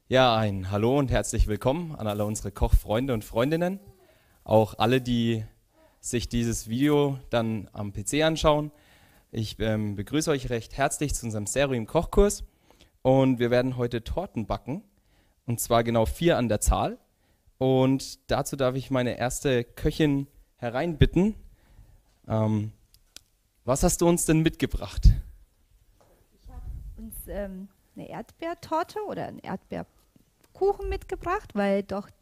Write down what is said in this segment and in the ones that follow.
Ja, ein Hallo und herzlich willkommen an alle unsere Kochfreunde und Freundinnen. Auch alle, die sich dieses Video dann am PC anschauen. Ich begrüße euch recht herzlich zu unserem Serio im Kochkurs. Und wir werden heute Torten backen. Und zwar genau 4 an der Zahl. Und dazu darf ich meine erste Köchin hereinbitten. Was hast du uns denn mitgebracht? Ich habe uns eine Erdbeertorte oder einen Erdbeerkuchen mitgebracht, weil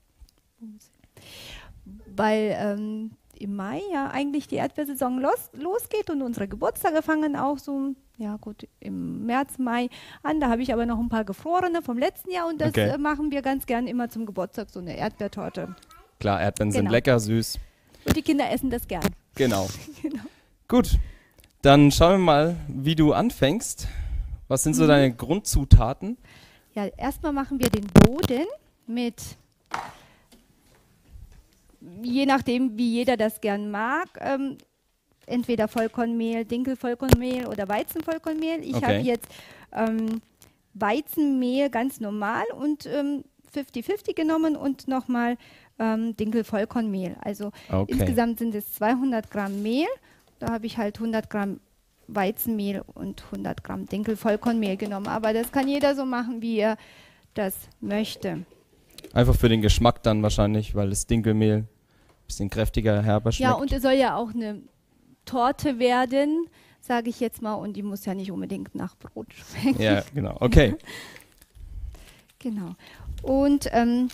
im Mai ja eigentlich die Erdbeersaison losgeht und unsere Geburtstage fangen auch so, ja gut, im März, Mai an. Da habe ich aber noch ein paar gefrorene vom letzten Jahr und das machen wir ganz gern immer zum Geburtstag, so eine Erdbeertorte. Klar, Erdbeeren sind lecker, süß. Und die Kinder essen das gern. Genau. Genau. Gut, dann schauen wir mal, wie du anfängst. Was sind so deine Grundzutaten? Ja, erstmal machen wir den Boden mit, je nachdem, wie jeder das gern mag, entweder Vollkornmehl, Dinkelvollkornmehl oder Weizenvollkornmehl. Ich habe jetzt Weizenmehl ganz normal und 50-50 genommen und nochmal Dinkelvollkornmehl. Also insgesamt sind es 200 Gramm Mehl. Da habe ich halt 100 Gramm Weizenmehl und 100 Gramm Dinkelvollkornmehl genommen. Aber das kann jeder so machen, wie er das möchte. Einfach für den Geschmack dann wahrscheinlich, weil das Dinkelmehl ein bisschen kräftiger, herber schmeckt. Ja, und es soll ja auch eine Torte werden, sage ich jetzt mal. Und die muss ja nicht unbedingt nach Brot schmecken. Ja, genau. Okay. Genau. Und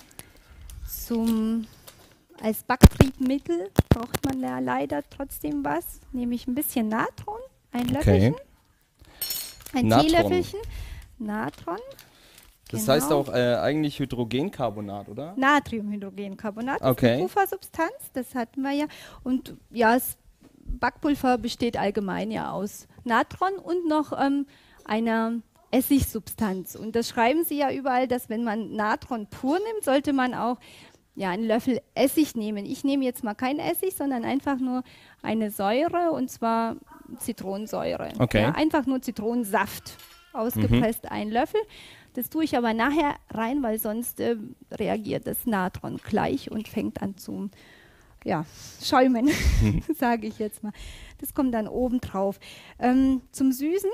als Backtriebmittel braucht man ja leider trotzdem was, nämlich ein bisschen Natron, ein Löffelchen, ein Teelöffelchen Natron. Das heißt auch eigentlich Hydrogencarbonat, oder? Natriumhydrogencarbonat, das ist eine Puffersubstanz, das hatten wir ja. Und ja, das Backpulver besteht allgemein ja aus Natron und noch einer Essigsubstanz. Und das schreiben sie ja überall, dass wenn man Natron pur nimmt, sollte man auch einen Löffel Essig nehmen. Ich nehme jetzt mal keinen Essig, sondern einfach nur eine Säure, und zwar Zitronensäure. Ja, einfach nur Zitronensaft, ausgepresst, ein Löffel. Das tue ich aber nachher rein, weil sonst reagiert das Natron gleich und fängt an zu schäumen, sage ich jetzt mal. Das kommt dann oben drauf. Zum Süßen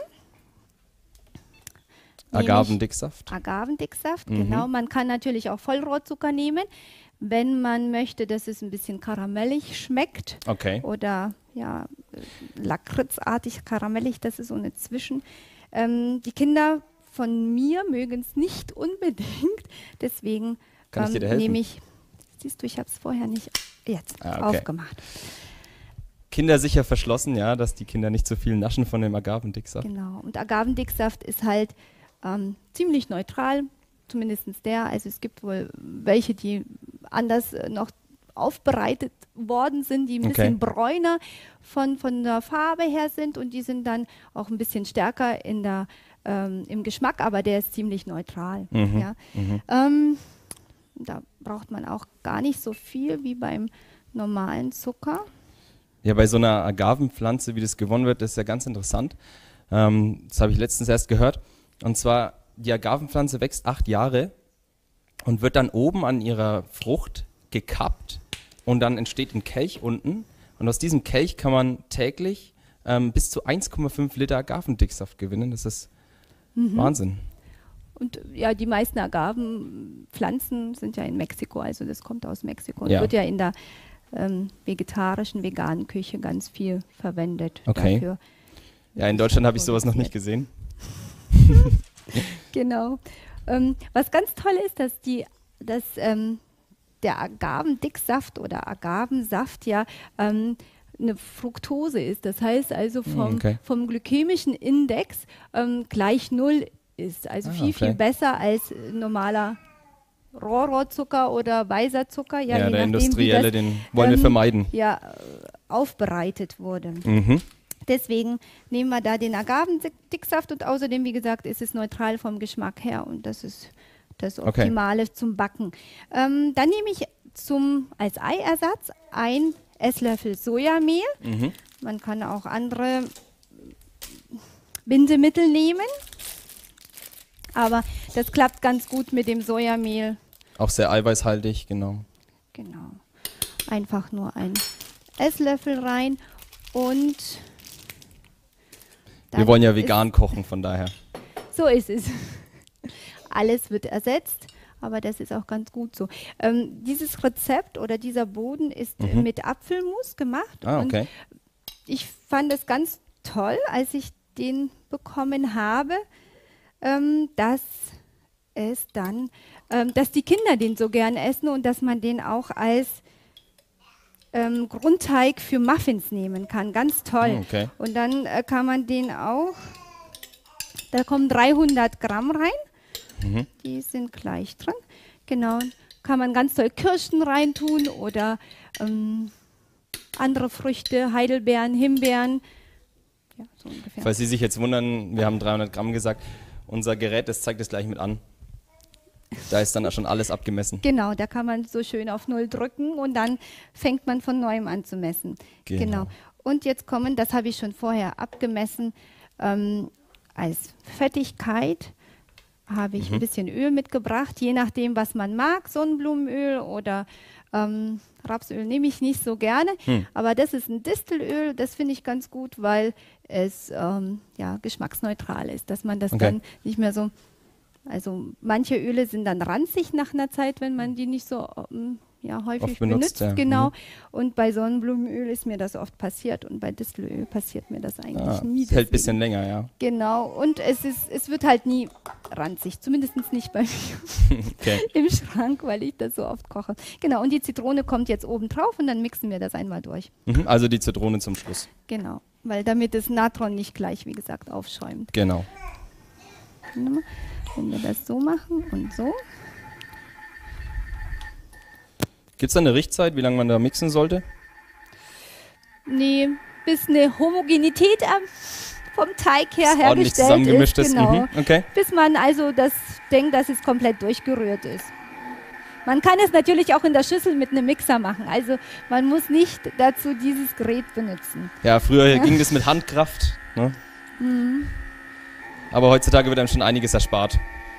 Agavendicksaft. Agavendicksaft, genau. Man kann natürlich auch Vollrohrzucker nehmen, wenn man möchte, dass es ein bisschen karamellig schmeckt. Oder ja, lakritzartig karamellig, das ist so eine Zwischen. Die Kinder von mir mögen es nicht unbedingt, deswegen nehme ich, siehst du, ich habe es vorher nicht aufgemacht. Kinder sicher verschlossen, ja, dass die Kinder nicht so viel naschen von dem Agavendicksaft. Genau, und Agavendicksaft ist halt ziemlich neutral, zumindest der. Also es gibt wohl welche, die anders noch aufbereitet worden sind, die ein bisschen bräuner von der Farbe her sind, und die sind dann auch ein bisschen stärker im Geschmack, aber der ist ziemlich neutral. Ja. Da braucht man auch gar nicht so viel wie beim normalen Zucker. Ja, bei so einer Agavenpflanze, wie das gewonnen wird, das ist ja ganz interessant. Das habe ich letztens erst gehört. Und zwar, die Agavenpflanze wächst 8 Jahre und wird dann oben an ihrer Frucht gekappt und dann entsteht ein Kelch unten. Und aus diesem Kelch kann man täglich bis zu 1,5 Liter Agavendicksaft gewinnen. Das ist Wahnsinn. Und ja, die meisten Agavenpflanzen sind ja in Mexiko, also das kommt aus Mexiko und wird ja in der vegetarischen, veganen Küche ganz viel verwendet. Dafür. Ja, in Deutschland habe ich sowas noch nicht gesehen. Genau. Was ganz toll ist, dass der Agavendicksaft oder Agavensaft ja eine Fructose ist. Das heißt also vom glykämischen Index gleich 0 ist. Also viel besser als normaler Rohrzucker oder weißer Zucker. Ja, der industrielle, den wollen wir vermeiden. Ja, aufbereitet wurde. Deswegen nehmen wir da den Agavendicksaft, und außerdem, wie gesagt, ist es neutral vom Geschmack her, und das ist das Optimale zum Backen. Dann nehme ich als Eiersatz 1 Esslöffel Sojamehl. Man kann auch andere Bindemittel nehmen. Aber Das klappt ganz gut mit dem Sojamehl. Auch sehr eiweißhaltig, genau. Genau. Einfach nur ein Esslöffel rein und wir wollen ja vegan kochen, von daher. So ist es. Alles wird ersetzt, aber das ist auch ganz gut so. Dieses Rezept oder dieser Boden ist mit Apfelmus gemacht. Ah, okay. Und ich fand es ganz toll, als ich den bekommen habe, dass die Kinder den so gern essen und dass man den auch als Grundteig für Muffins nehmen kann. Ganz toll. Okay. Und dann kann man den auch, da kommen 300 Gramm rein. Die sind gleich drin. Genau. Kann man ganz toll Kirschen reintun oder andere Früchte, Heidelbeeren, Himbeeren. Ja, so ungefähr. Falls Sie sich jetzt wundern, wir haben 300 Gramm gesagt. Unser Gerät, das zeigt es gleich mit an. Da ist dann schon alles abgemessen. Genau, da kann man so schön auf 0 drücken und dann fängt man von neuem an zu messen. Genau. Und jetzt kommen, das habe ich schon vorher abgemessen, als Fettigkeit habe ich ein bisschen Öl mitgebracht, je nachdem, was man mag, Sonnenblumenöl oder Rapsöl nehme ich nicht so gerne, aber das ist ein Distelöl, das finde ich ganz gut, weil es geschmacksneutral ist, dass man das dann nicht mehr so, also manche Öle sind dann ranzig nach einer Zeit, wenn man die nicht so häufig benutzt. Ja. Genau. Und bei Sonnenblumenöl ist mir das oft passiert und bei Distelöl passiert mir das eigentlich nie. Es hält ein bisschen länger, ja. Genau. Und es wird halt nie ranzig, zumindest nicht bei mir im Schrank, weil ich das so oft koche. Genau. Und die Zitrone kommt jetzt oben drauf und dann mixen wir das einmal durch. Also die Zitrone zum Schluss. Genau. Weil damit das Natron nicht gleich, wie gesagt, aufschäumt. Genau. Wenn wir das so machen und so. Gibt es da eine Richtzeit, wie lange man da mixen sollte? Nee, bis eine Homogenität vom Teig her hergestellt zusammengemischt ist. Genau. Okay. Bis man also denkt, dass es komplett durchgerührt ist. Man kann es natürlich auch in der Schüssel mit einem Mixer machen. Also man muss nicht dazu dieses Gerät benutzen. Ja, früher ging das mit Handkraft. Ne? Aber heutzutage wird einem schon einiges erspart.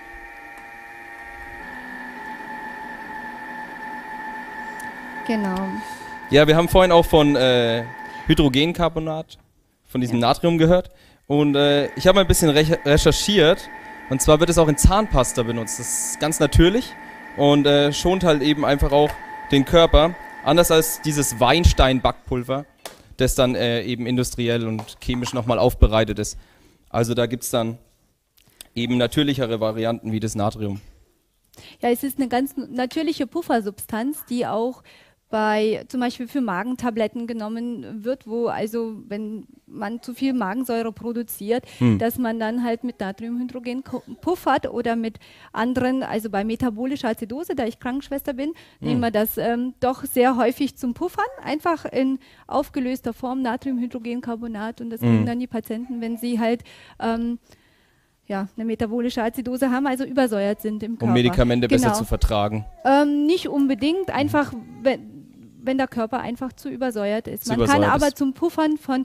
Genau. Ja, wir haben vorhin auch von Hydrogencarbonat, von diesem Natrium gehört. Und ich habe mal ein bisschen recherchiert. Und zwar wird es auch in Zahnpasta benutzt. Das ist ganz natürlich und schont halt eben einfach auch den Körper. Anders als dieses Weinstein-Backpulver, das dann eben industriell und chemisch nochmal aufbereitet ist. Also da gibt es dann eben natürlichere Varianten wie das Natrium. Ja, es ist eine ganz natürliche Puffersubstanz, die auch zum Beispiel für Magentabletten genommen wird, wo also, wenn man zu viel Magensäure produziert, dass man dann halt mit Natriumhydrogen puffert oder mit anderen, also bei metabolischer Azidose, da ich Krankenschwester bin, nehmen wir das doch sehr häufig zum Puffern, einfach in aufgelöster Form Natriumhydrogencarbonat und das kriegen dann die Patienten, wenn sie halt eine metabolische Azidose haben, also übersäuert sind im Körper. Um Medikamente besser zu vertragen? Nicht unbedingt, einfach wenn der Körper einfach zu übersäuert ist. Man kann aber zum Puffern von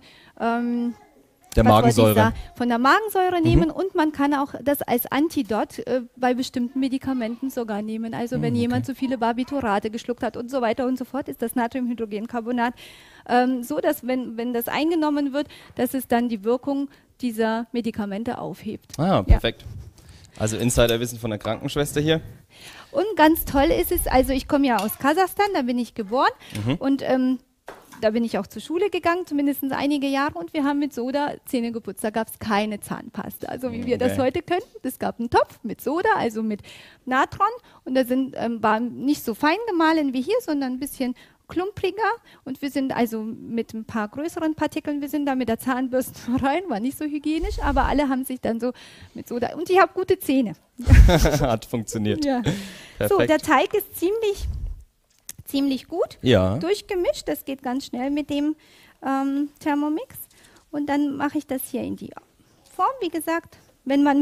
der Magensäure. Von der Magensäure nehmen und man kann auch das als Antidot bei bestimmten Medikamenten sogar nehmen. Also wenn jemand zu viele Barbiturate geschluckt hat und so weiter und so fort, ist das Natriumhydrogencarbonat so, dass wenn das eingenommen wird, dass es dann die Wirkung dieser Medikamente aufhebt. Ah, perfekt. Ja. Also Insiderwissen von der Krankenschwester hier. Und ganz toll ist es, also ich komme ja aus Kasachstan, da bin ich geboren und da bin ich auch zur Schule gegangen, zumindest einige Jahre und wir haben mit Soda Zähne geputzt, da gab es keine Zahnpasta, also wie wir das heute könnten. Es gab einen Topf mit Soda, also mit Natron und da war nicht so fein gemahlen wie hier, sondern ein bisschen klumpriger und wir sind also mit ein paar größeren Partikeln, wir sind da mit der Zahnbürste rein, war nicht so hygienisch, aber alle haben sich dann so mit Soda, und ich habe gute Zähne. Hat funktioniert. Ja. So, der Teig ist ziemlich gut durchgemischt, das geht ganz schnell mit dem Thermomix und dann mache ich das hier in die Form, wie gesagt, wenn man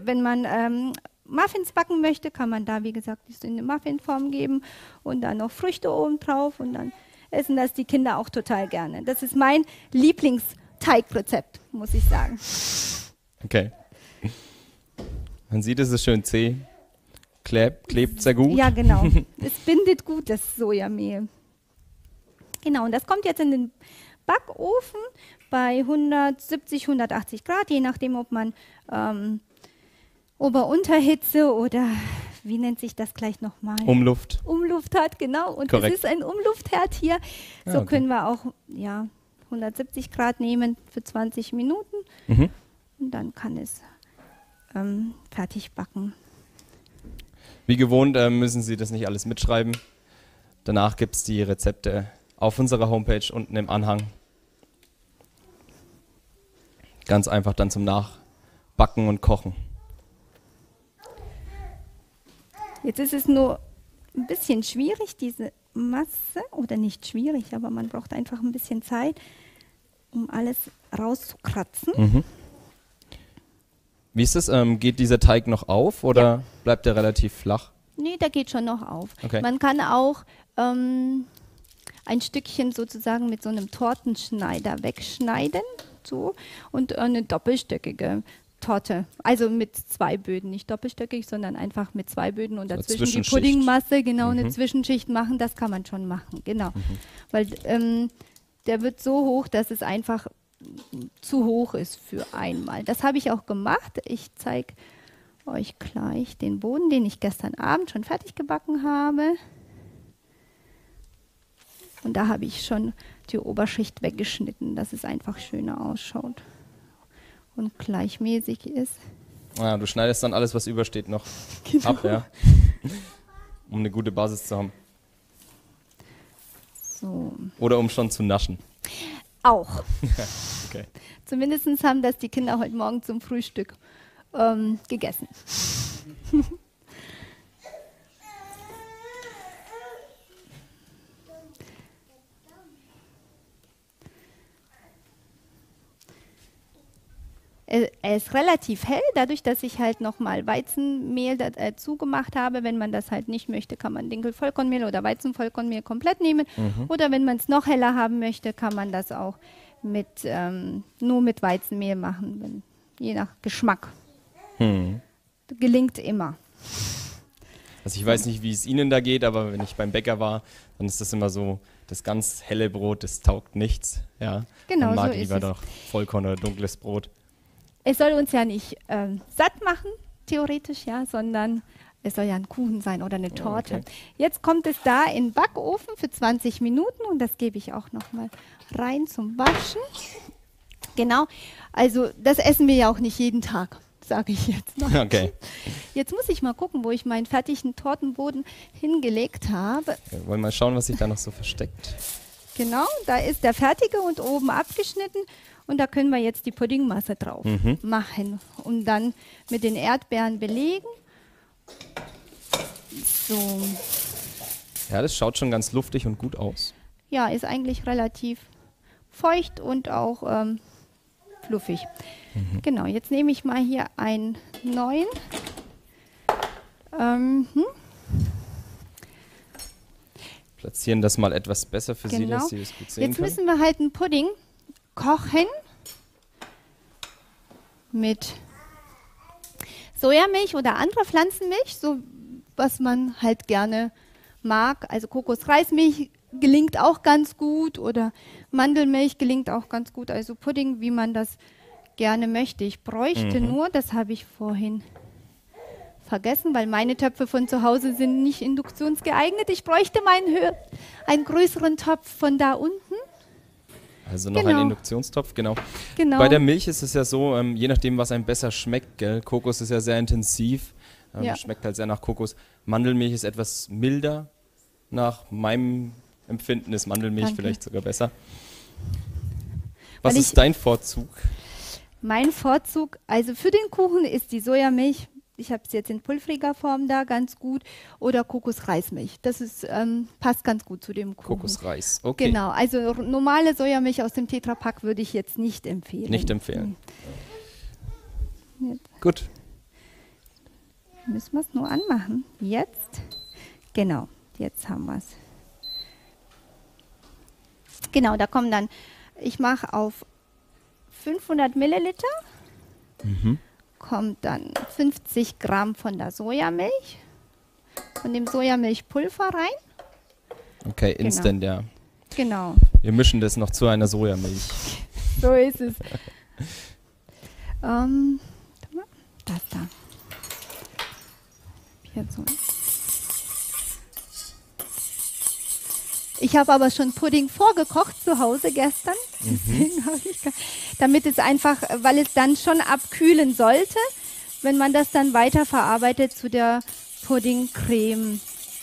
Muffins backen möchte, kann man da, wie gesagt, das in eine Muffinform geben und dann noch Früchte oben drauf und dann essen das die Kinder auch total gerne. Das ist mein Lieblingsteigrezept, muss ich sagen. Okay. Man sieht, es ist schön zäh. Klebt sehr gut. Ja, genau. Es bindet gut, das Sojamehl. Genau, und das kommt jetzt in den Backofen bei 170, 180 Grad, je nachdem, ob man Ober-Unterhitze oder, wie nennt sich das gleich nochmal? Umluft. Umluft hat, genau. Und Korrekt. es ist ein Umluftherd hier. So okay. können wir auch 170 Grad nehmen für 20 Minuten. Mhm. Und dann kann es fertig backen. Wie gewohnt müssen Sie das nicht alles mitschreiben. Danach gibt es die Rezepte auf unserer Homepage unten im Anhang. Ganz einfach dann zum Nachbacken und Kochen. Jetzt ist es nur ein bisschen schwierig, diese Masse, oder nicht schwierig, aber man braucht einfach ein bisschen Zeit, um alles rauszukratzen. Mhm. Wie ist es? Geht dieser Teig noch auf oder bleibt er relativ flach? Nee, der geht schon noch auf. Okay. Man kann auch ein Stückchen sozusagen mit so einem Tortenschneider wegschneiden so, und eine doppelstöckige Torte, also mit 2 Böden, nicht doppelstöckig, sondern einfach mit 2 Böden und dazwischen die Puddingmasse, genau, eine Zwischenschicht machen, das kann man schon machen, genau. Weil der wird so hoch, dass es einfach zu hoch ist für einmal. Das habe ich auch gemacht. Ich zeige euch gleich den Boden, den ich gestern Abend schon fertig gebacken habe. Und da habe ich schon die Oberschicht weggeschnitten, dass es einfach schöner ausschaut und gleichmäßig ist. Ja, du schneidest dann alles, was übersteht, noch ab, ja? Um eine gute Basis zu haben. So. Oder um schon zu naschen. Auch. Okay. Zumindest haben das die Kinder heute Morgen zum Frühstück gegessen. Er ist relativ hell, dadurch, dass ich halt nochmal Weizenmehl dazu gemacht habe. Wenn man das halt nicht möchte, kann man Dinkelvollkornmehl oder Weizenvollkornmehl komplett nehmen. Oder wenn man es noch heller haben möchte, kann man das auch nur mit Weizenmehl machen, je nach Geschmack. Gelingt immer. Also ich weiß nicht, wie es Ihnen da geht, aber wenn ich beim Bäcker war, dann ist das immer so, das ganz helle Brot, das taugt nichts. Ja? Genau, Man mag so lieber ist es. doch Vollkorn oder dunkles Brot. Es soll uns ja nicht satt machen, theoretisch, ja, sondern es soll ja ein Kuchen sein oder eine Torte. Okay. Jetzt kommt es da in den Backofen für 20 Minuten und das gebe ich auch nochmal rein zum Waschen. Genau, also das essen wir ja auch nicht jeden Tag, sage ich jetzt mal. Okay. Jetzt muss ich mal gucken, wo ich meinen fertigen Tortenboden hingelegt habe. Wir wollen mal schauen, was sich da noch so versteckt. Genau, da ist der fertige und oben abgeschnitten und da können wir jetzt die Puddingmasse drauf machen und dann mit den Erdbeeren belegen. So. Ja, das schaut schon ganz luftig und gut aus. Ja, ist eigentlich relativ feucht und auch fluffig. Genau, jetzt nehme ich mal hier einen neuen. Platzieren das mal etwas besser für Sie, Genau. dass Sie es gut sehen Jetzt können. müssen wir halt einen Pudding kochen mit Sojamilch oder anderer Pflanzenmilch, so was man halt gerne mag. Also Kokosreismilch gelingt auch ganz gut oder Mandelmilch gelingt auch ganz gut. Also Pudding, wie man das gerne möchte. Ich bräuchte nur, das habe ich vorhin vergessen, weil meine Töpfe von zu Hause sind nicht induktionsgeeignet. Ich bräuchte einen größeren Topf von da unten. Also noch Genau. ein Induktionstopf, genau. Genau. Bei der Milch ist es ja so, je nachdem, was einem besser schmeckt, gell? Kokos ist ja sehr intensiv, Ja. schmeckt halt sehr nach Kokos. Mandelmilch ist etwas milder. Nach meinem Empfinden ist Mandelmilch Danke. vielleicht sogar besser. Was Weil ist dein Vorzug? Mein Vorzug, also für den Kuchen ist die Sojamilch, ich habe es jetzt in pulveriger Form da, ganz gut, oder Kokosreismilch. Das ist, passt ganz gut zu dem Kuchen. Kokosreis, okay. Genau, also normale Sojamilch aus dem Tetrapack würde ich jetzt nicht empfehlen. Nicht empfehlen. Jetzt Gut. müssen wir es nur anmachen. Jetzt, genau, jetzt haben wir es. Genau, da kommen dann, ich mache auf 500 Milliliter, kommt dann 50 Gramm von der Sojamilch, von dem Sojamilchpulver rein. Okay, instant, ja. Genau. Wir mischen das noch zu einer Sojamilch. So ist es. Das da. Hier so. Ich habe aber schon Pudding vorgekocht zu Hause gestern. Deswegen habe ich damit es einfach, weil es dann schon abkühlen sollte, wenn man das dann weiterverarbeitet zu der Puddingcreme.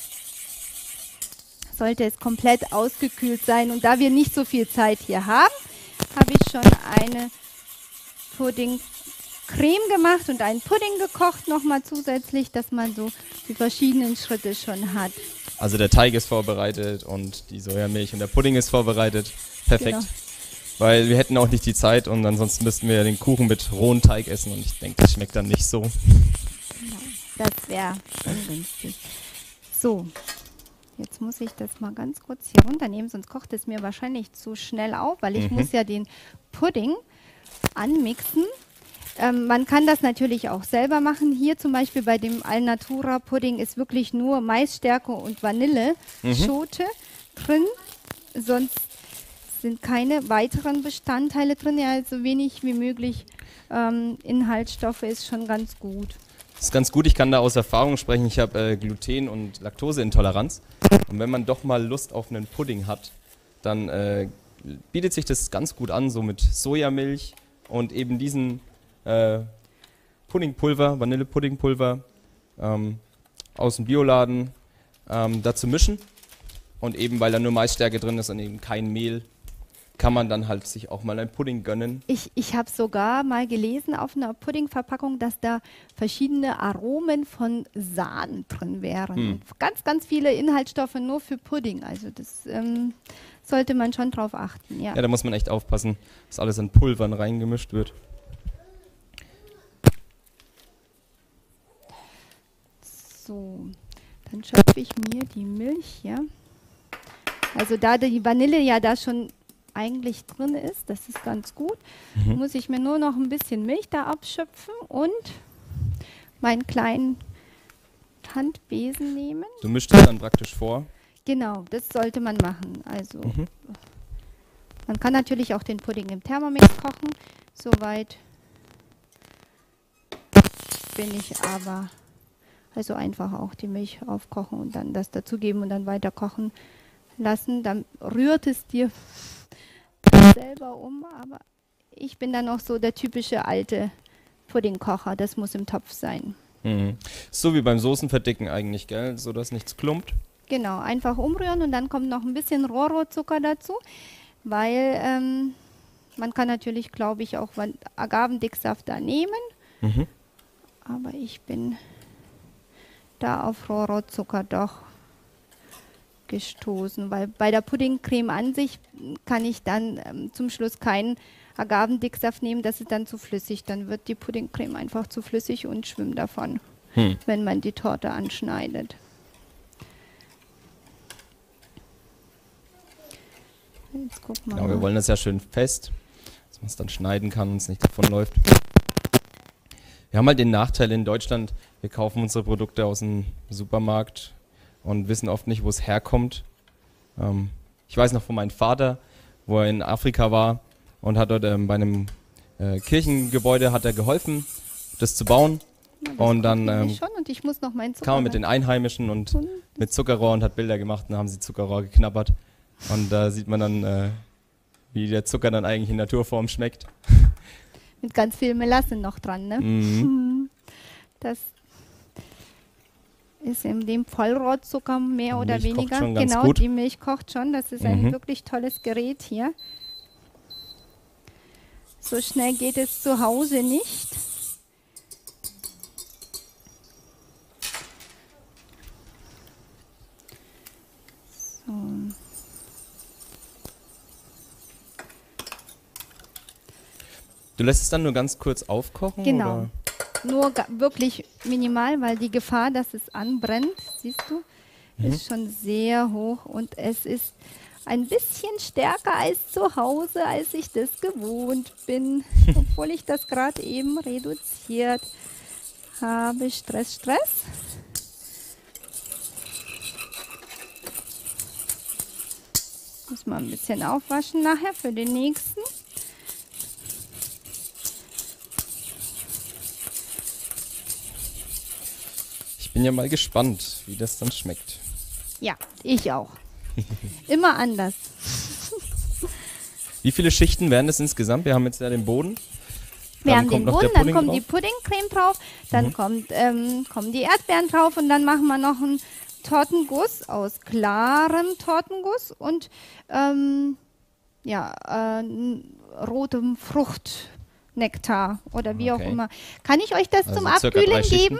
Sollte es komplett ausgekühlt sein. Und da wir nicht so viel Zeit hier haben, habe ich schon eine Puddingcreme gemacht und einen Pudding gekocht nochmal zusätzlich, dass man so die verschiedenen Schritte schon hat. Also der Teig ist vorbereitet und die Sojamilch und der Pudding ist vorbereitet. Perfekt. Genau. Weil wir hätten auch nicht die Zeit und ansonsten müssten wir den Kuchen mit rohem Teig essen und ich denke, das schmeckt dann nicht so. Genau, das wäre ungünstig. So, jetzt muss ich das mal ganz kurz hier runternehmen, sonst kocht es mir wahrscheinlich zu schnell auf, weil ich muss ja den Pudding anmixen. Man kann das natürlich auch selber machen. Hier zum Beispiel bei dem Alnatura Pudding ist wirklich nur Maisstärke und Vanilleschote drin. Sonst sind keine weiteren Bestandteile drin. Ja, so wenig wie möglich Inhaltsstoffe ist schon ganz gut. Das ist ganz gut. Ich kann da aus Erfahrung sprechen. Ich habe Gluten- und Laktoseintoleranz. Und wenn man doch mal Lust auf einen Pudding hat, dann bietet sich das ganz gut an, so mit Sojamilch und eben diesen Puddingpulver, Vanillepuddingpulver aus dem Bioladen dazu mischen und eben weil da nur Maisstärke drin ist und eben kein Mehl, kann man dann halt sich auch mal einen Pudding gönnen. Ich habe sogar mal gelesen auf einer Puddingverpackung, dass da verschiedene Aromen von Sahnen drin wären. Ganz, ganz viele Inhaltsstoffe nur für Pudding. Also das sollte man schon drauf achten. Ja, da muss man echt aufpassen, dass alles in Pulvern reingemischt wird. So, dann schöpfe ich mir die Milch hier. Also da die Vanille ja da schon eigentlich drin ist, das ist ganz gut, muss ich mir nur noch ein bisschen Milch da abschöpfen und meinen kleinen Handbesen nehmen. Du mischst das dann praktisch vor? Genau, das sollte man machen. Also man kann natürlich auch den Pudding im Thermomix kochen. Soweit bin ich aber... Also einfach auch die Milch aufkochen und dann das dazugeben und dann weiter kochen lassen. Dann rührt es dir selber um, aber ich bin dann noch so der typische alte Puddingkocher. Das muss im Topf sein. So wie beim Soßenverdicken eigentlich, gell? So dass nichts klumpt. Genau, einfach umrühren und dann kommt noch ein bisschen Rohrzucker dazu, weil man kann natürlich, glaube ich, auch Agavendicksaft da nehmen. Aber ich bin da auf Rohrzucker doch gestoßen, weil bei der Puddingcreme an sich kann ich dann zum Schluss keinen Agavendicksaft nehmen, das ist dann zu flüssig. Dann wird die Puddingcreme einfach zu flüssig und schwimmt davon, wenn man die Torte anschneidet. Jetzt guck mal. Genau, wir wollen das ja schön fest, dass man es dann schneiden kann und es nicht davonläuft. Wir haben halt den Nachteil in Deutschland, wir kaufen unsere Produkte aus dem Supermarkt und wissen oft nicht, wo es herkommt. Ich weiß noch von meinem Vater, wo er in Afrika war und hat dort bei einem Kirchengebäude hat er geholfen, das zu bauen. Ja, und dann und ich muss noch meinen Zucker kam er mit den Einheimischen und mit Zuckerrohr und hat Bilder gemacht und dann haben sie Zuckerrohr geknabbert. Und da sieht man dann, wie der Zucker dann eigentlich in Naturform schmeckt. Mit ganz viel Melasse noch dran, ne? Das ist in dem Vollrohrzucker mehr oder Milch weniger. Kocht schon ganz genau, gut. Die Milch kocht schon. Das ist ein wirklich tolles Gerät hier. So schnell geht es zu Hause nicht. So. Du lässt es dann nur ganz kurz aufkochen? Genau. Oder? Nur wirklich minimal, weil die Gefahr, dass es anbrennt, siehst du, ist schon sehr hoch und es ist ein bisschen stärker als zu Hause, als ich das gewohnt bin, obwohl ich das gerade eben reduziert habe. Stress, Stress. Muss man ein bisschen aufwaschen nachher für den nächsten. Ich bin ja mal gespannt, wie das dann schmeckt. Ja, ich auch. Immer anders. Wie viele Schichten werden das insgesamt? Wir haben jetzt ja den Boden. Wir haben den Boden, dann kommt die Puddingcreme drauf, dann kommen die Erdbeeren drauf und dann machen wir noch einen Tortenguss aus klarem Tortenguss und rotem Fruchtnektar oder wie auch immer. Kann ich euch das zum Abkühlen geben?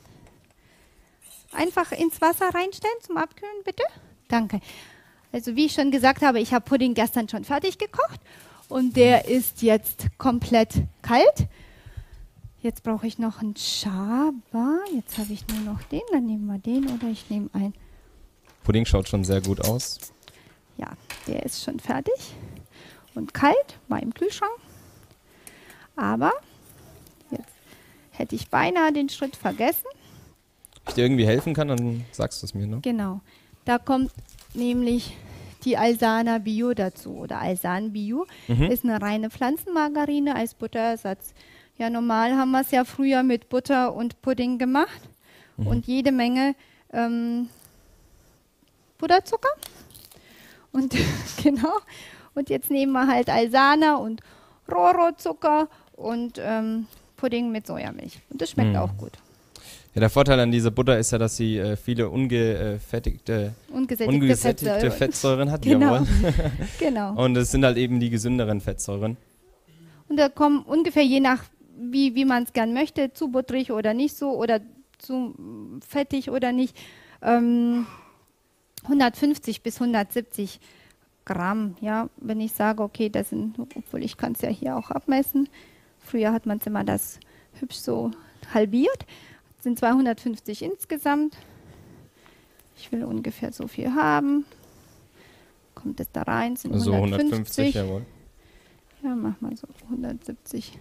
Einfach ins Wasser reinstellen zum Abkühlen, bitte. Danke. Also wie ich schon gesagt habe, ich habe Pudding gestern schon fertig gekocht und der ist jetzt komplett kalt. Jetzt brauche ich noch einen Schaber. Jetzt habe ich nur noch den, dann nehmen wir den oder ich nehme einen. Pudding schaut schon sehr gut aus. Ja, der ist schon fertig und kalt, war im Kühlschrank. Aber jetzt hätte ich beinahe den Schritt vergessen. Wenn ich dir irgendwie helfen kann, dann sagst du es mir, ne? Genau. Da kommt nämlich die Alsana Bio dazu oder Alsan Bio. Ist eine reine Pflanzenmargarine als Butterersatz. Ja, normal haben wir es ja früher mit Butter und Pudding gemacht und jede Menge Puderzucker. Und genau. Und jetzt nehmen wir halt Alsana und Roro-Zucker und Pudding mit Sojamilch. Und das schmeckt auch gut. Ja, der Vorteil an dieser Butter ist ja, dass sie viele ungesättigte Fettsäuren hat. Genau. Genau. Und es sind halt eben die gesünderen Fettsäuren. Und da kommen ungefähr je nach, wie man es gern möchte, zu butterig oder nicht so oder zu fettig oder nicht, 150 bis 170 Gramm. Ja, wenn ich sage, okay, das sind, obwohl ich kann es ja hier auch abmessen. Früher hat man es immer das hübsch so halbiert. Sind 250 insgesamt. Ich will ungefähr so viel haben. Kommt es da rein? Sind also 150, jawohl. Ja, mach mal so 170.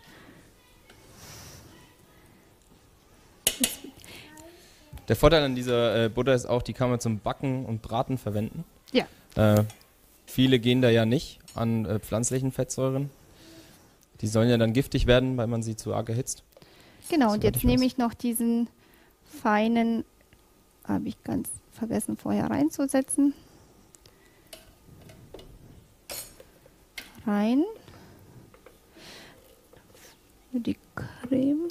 Der Vorteil an dieser Butter ist auch, die kann man zum Backen und Braten verwenden. Ja. Viele gehen da ja nicht an pflanzlichen Fettsäuren. Die sollen ja dann giftig werden, weil man sie zu arg erhitzt. Genau, und jetzt nehme ich noch diesen feinen, habe ich ganz vergessen vorher reinzusetzen. Rein. Für die Creme.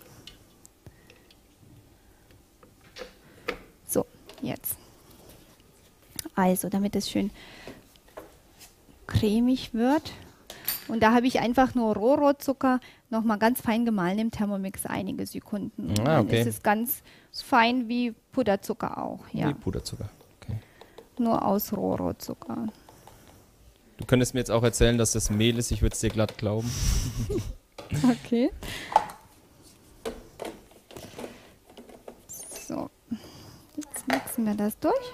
So, jetzt. Also, damit es schön cremig wird. Und da habe ich einfach nur Roro-Zucker nochmal ganz fein gemahlen im Thermomix einige Sekunden. Und dann ist es ganz fein wie Puderzucker auch. Ja. Wie Puderzucker, okay. Nur aus Roro-Zucker. Du könntest mir jetzt auch erzählen, dass das Mehl ist, ich würde es dir glatt glauben. Okay. So, jetzt mixen wir das durch.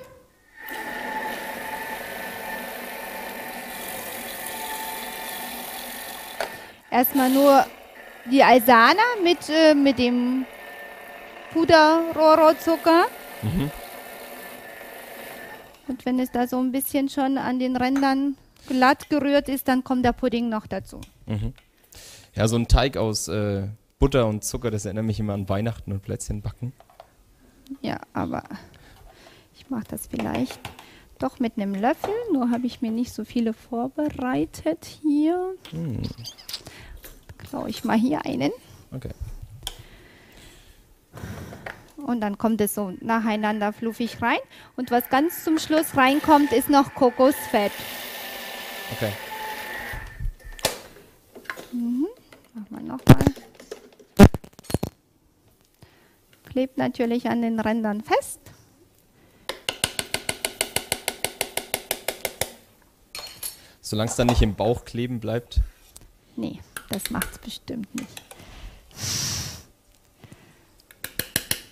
Erstmal nur die Alsana mit dem Puder-Roro-Zucker. Und wenn es da so ein bisschen schon an den Rändern glatt gerührt ist, dann kommt der Pudding noch dazu. Ja, so ein Teig aus Butter und Zucker, das erinnert mich immer an Weihnachten und Plätzchen backen. Ja, aber ich mache das vielleicht doch mit einem Löffel. Nur habe ich mir nicht so viele vorbereitet hier. Klaue ich mal hier einen. Okay. Und dann kommt es so nacheinander fluffig rein. Und was ganz zum Schluss reinkommt, ist noch Kokosfett. Okay. Machen wir nochmal. Klebt natürlich an den Rändern fest. Solange es dann nicht im Bauch kleben bleibt. Nee, das macht es bestimmt nicht.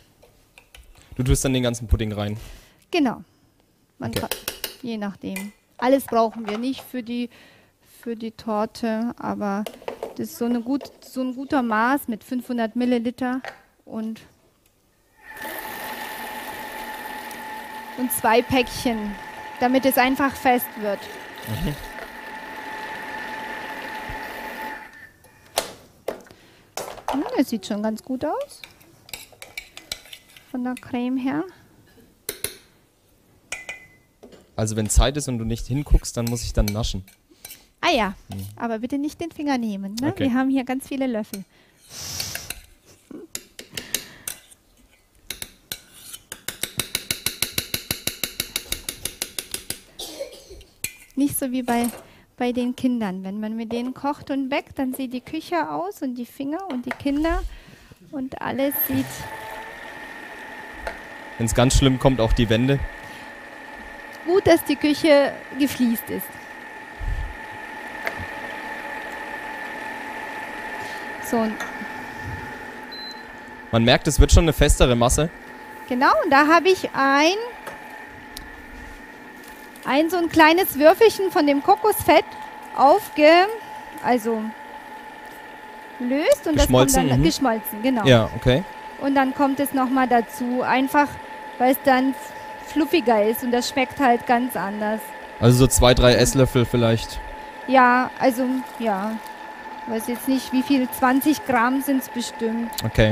Du tust dann den ganzen Pudding rein. Genau. Man Okay. kann, je nachdem. Alles brauchen wir nicht für die Torte, aber das ist so ein guter Maß mit 500 Milliliter und 2 Päckchen, damit es einfach fest wird. Mhm. Das sieht schon ganz gut aus, von der Creme her. Also wenn Zeit ist und du nicht hinguckst, dann muss ich dann naschen. Ah ja, aber bitte nicht den Finger nehmen. Ne? Okay. Wir haben hier ganz viele Löffel. Nicht so wie bei den Kindern. Wenn man mit denen kocht und backt, dann sieht die Küche aus und die Finger und die Kinder und alles sieht... Wenn es ganz schlimm kommt, auch die Wände. Gut, dass die Küche gefliest ist. So. Man merkt, es wird schon eine festere Masse. Genau, und da habe ich so ein kleines Würfelchen von dem Kokosfett löst und das kommt dann geschmolzen, genau. Ja, okay. Und dann kommt es nochmal dazu, einfach weil es dann fluffiger ist und das schmeckt halt ganz anders. Also so 2, 3 Esslöffel vielleicht. Ja, also ja, ich weiß jetzt nicht, wie viel, 20 Gramm sind es bestimmt. Okay.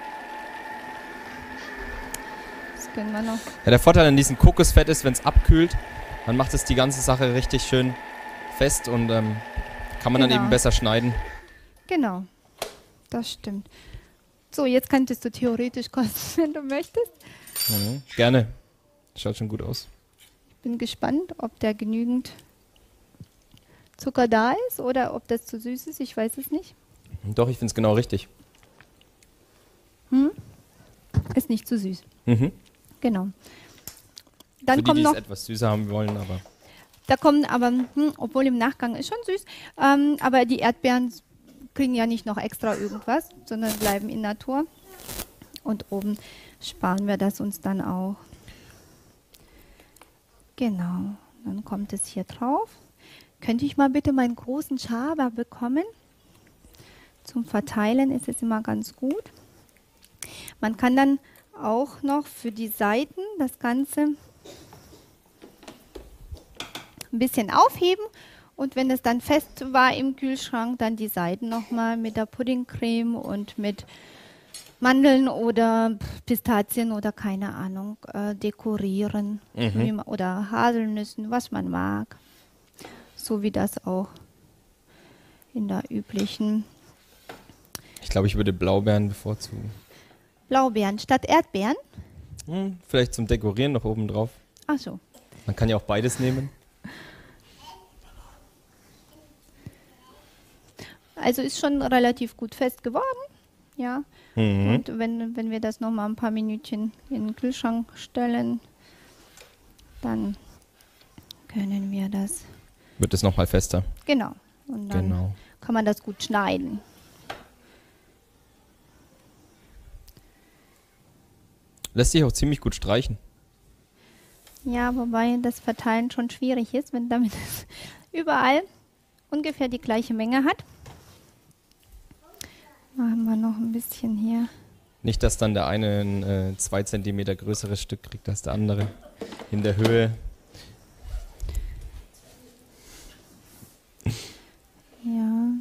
Das können wir noch. Ja, der Vorteil an diesem Kokosfett ist, wenn es abkühlt, dann macht es die ganze Sache richtig schön fest und kann man dann eben besser schneiden. Genau, das stimmt. So, jetzt könntest du theoretisch kosten, wenn du möchtest. Mhm, gerne. Schaut schon gut aus. Ich bin gespannt, ob da genügend Zucker da ist oder ob das zu süß ist. Ich weiß es nicht. Doch, ich finde es genau richtig. Ist nicht zu süß. Mhm. Genau. Dann für die es etwas süßer haben wollen, aber... Da kommen aber, obwohl im Nachgang ist schon süß, aber die Erdbeeren kriegen ja nicht noch extra irgendwas, sondern bleiben in Natur. Und oben sparen wir das uns dann auch. Genau, dann kommt es hier drauf. Könnte ich mal bitte meinen großen Schaber bekommen? Zum Verteilen ist es immer ganz gut. Man kann dann auch noch für die Seiten das Ganze ein bisschen aufheben und wenn es dann fest war im Kühlschrank, dann die Seiten nochmal mit der Puddingcreme und mit Mandeln oder Pistazien oder keine Ahnung dekorieren oder Haselnüssen, was man mag. So wie das auch in der üblichen... Ich glaube, ich würde Blaubeeren bevorzugen. Blaubeeren statt Erdbeeren? Vielleicht zum Dekorieren noch oben drauf. Ach so. Man kann ja auch beides nehmen. Also ist schon relativ gut fest geworden. Ja. Und wenn wir das noch mal ein paar Minütchen in den Kühlschrank stellen, dann können wir das... Wird es noch mal fester. Genau. Und dann kann man das gut schneiden. Lässt sich auch ziemlich gut streichen. Ja, wobei das Verteilen schon schwierig ist, wenn damit überall ungefähr die gleiche Menge hat. Machen wir noch ein bisschen hier. Nicht, dass dann der eine ein 2 cm größeres Stück kriegt als der andere in der Höhe. Ja.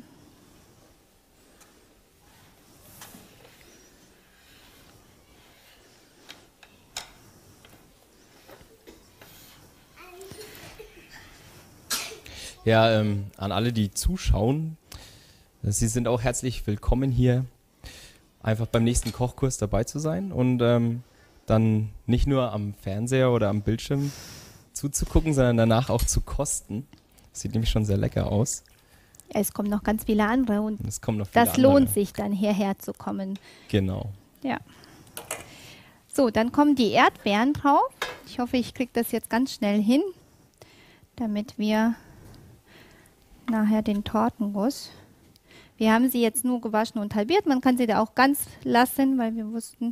Ja, an alle, die zuschauen, Sie sind auch herzlich willkommen hier, einfach beim nächsten Kochkurs dabei zu sein und dann nicht nur am Fernseher oder am Bildschirm zuzugucken, sondern danach auch zu kosten. Sieht nämlich schon sehr lecker aus. Ja, es kommen noch ganz viele andere und es kommen noch viele das lohnt sich dann hierher zu kommen. Genau. Ja. So, dann kommen die Erdbeeren drauf. Ich hoffe, ich kriege das jetzt ganz schnell hin, damit wir nachher den Tortenguss. Wir haben sie jetzt nur gewaschen und halbiert. Man kann sie da auch ganz lassen, weil wir wussten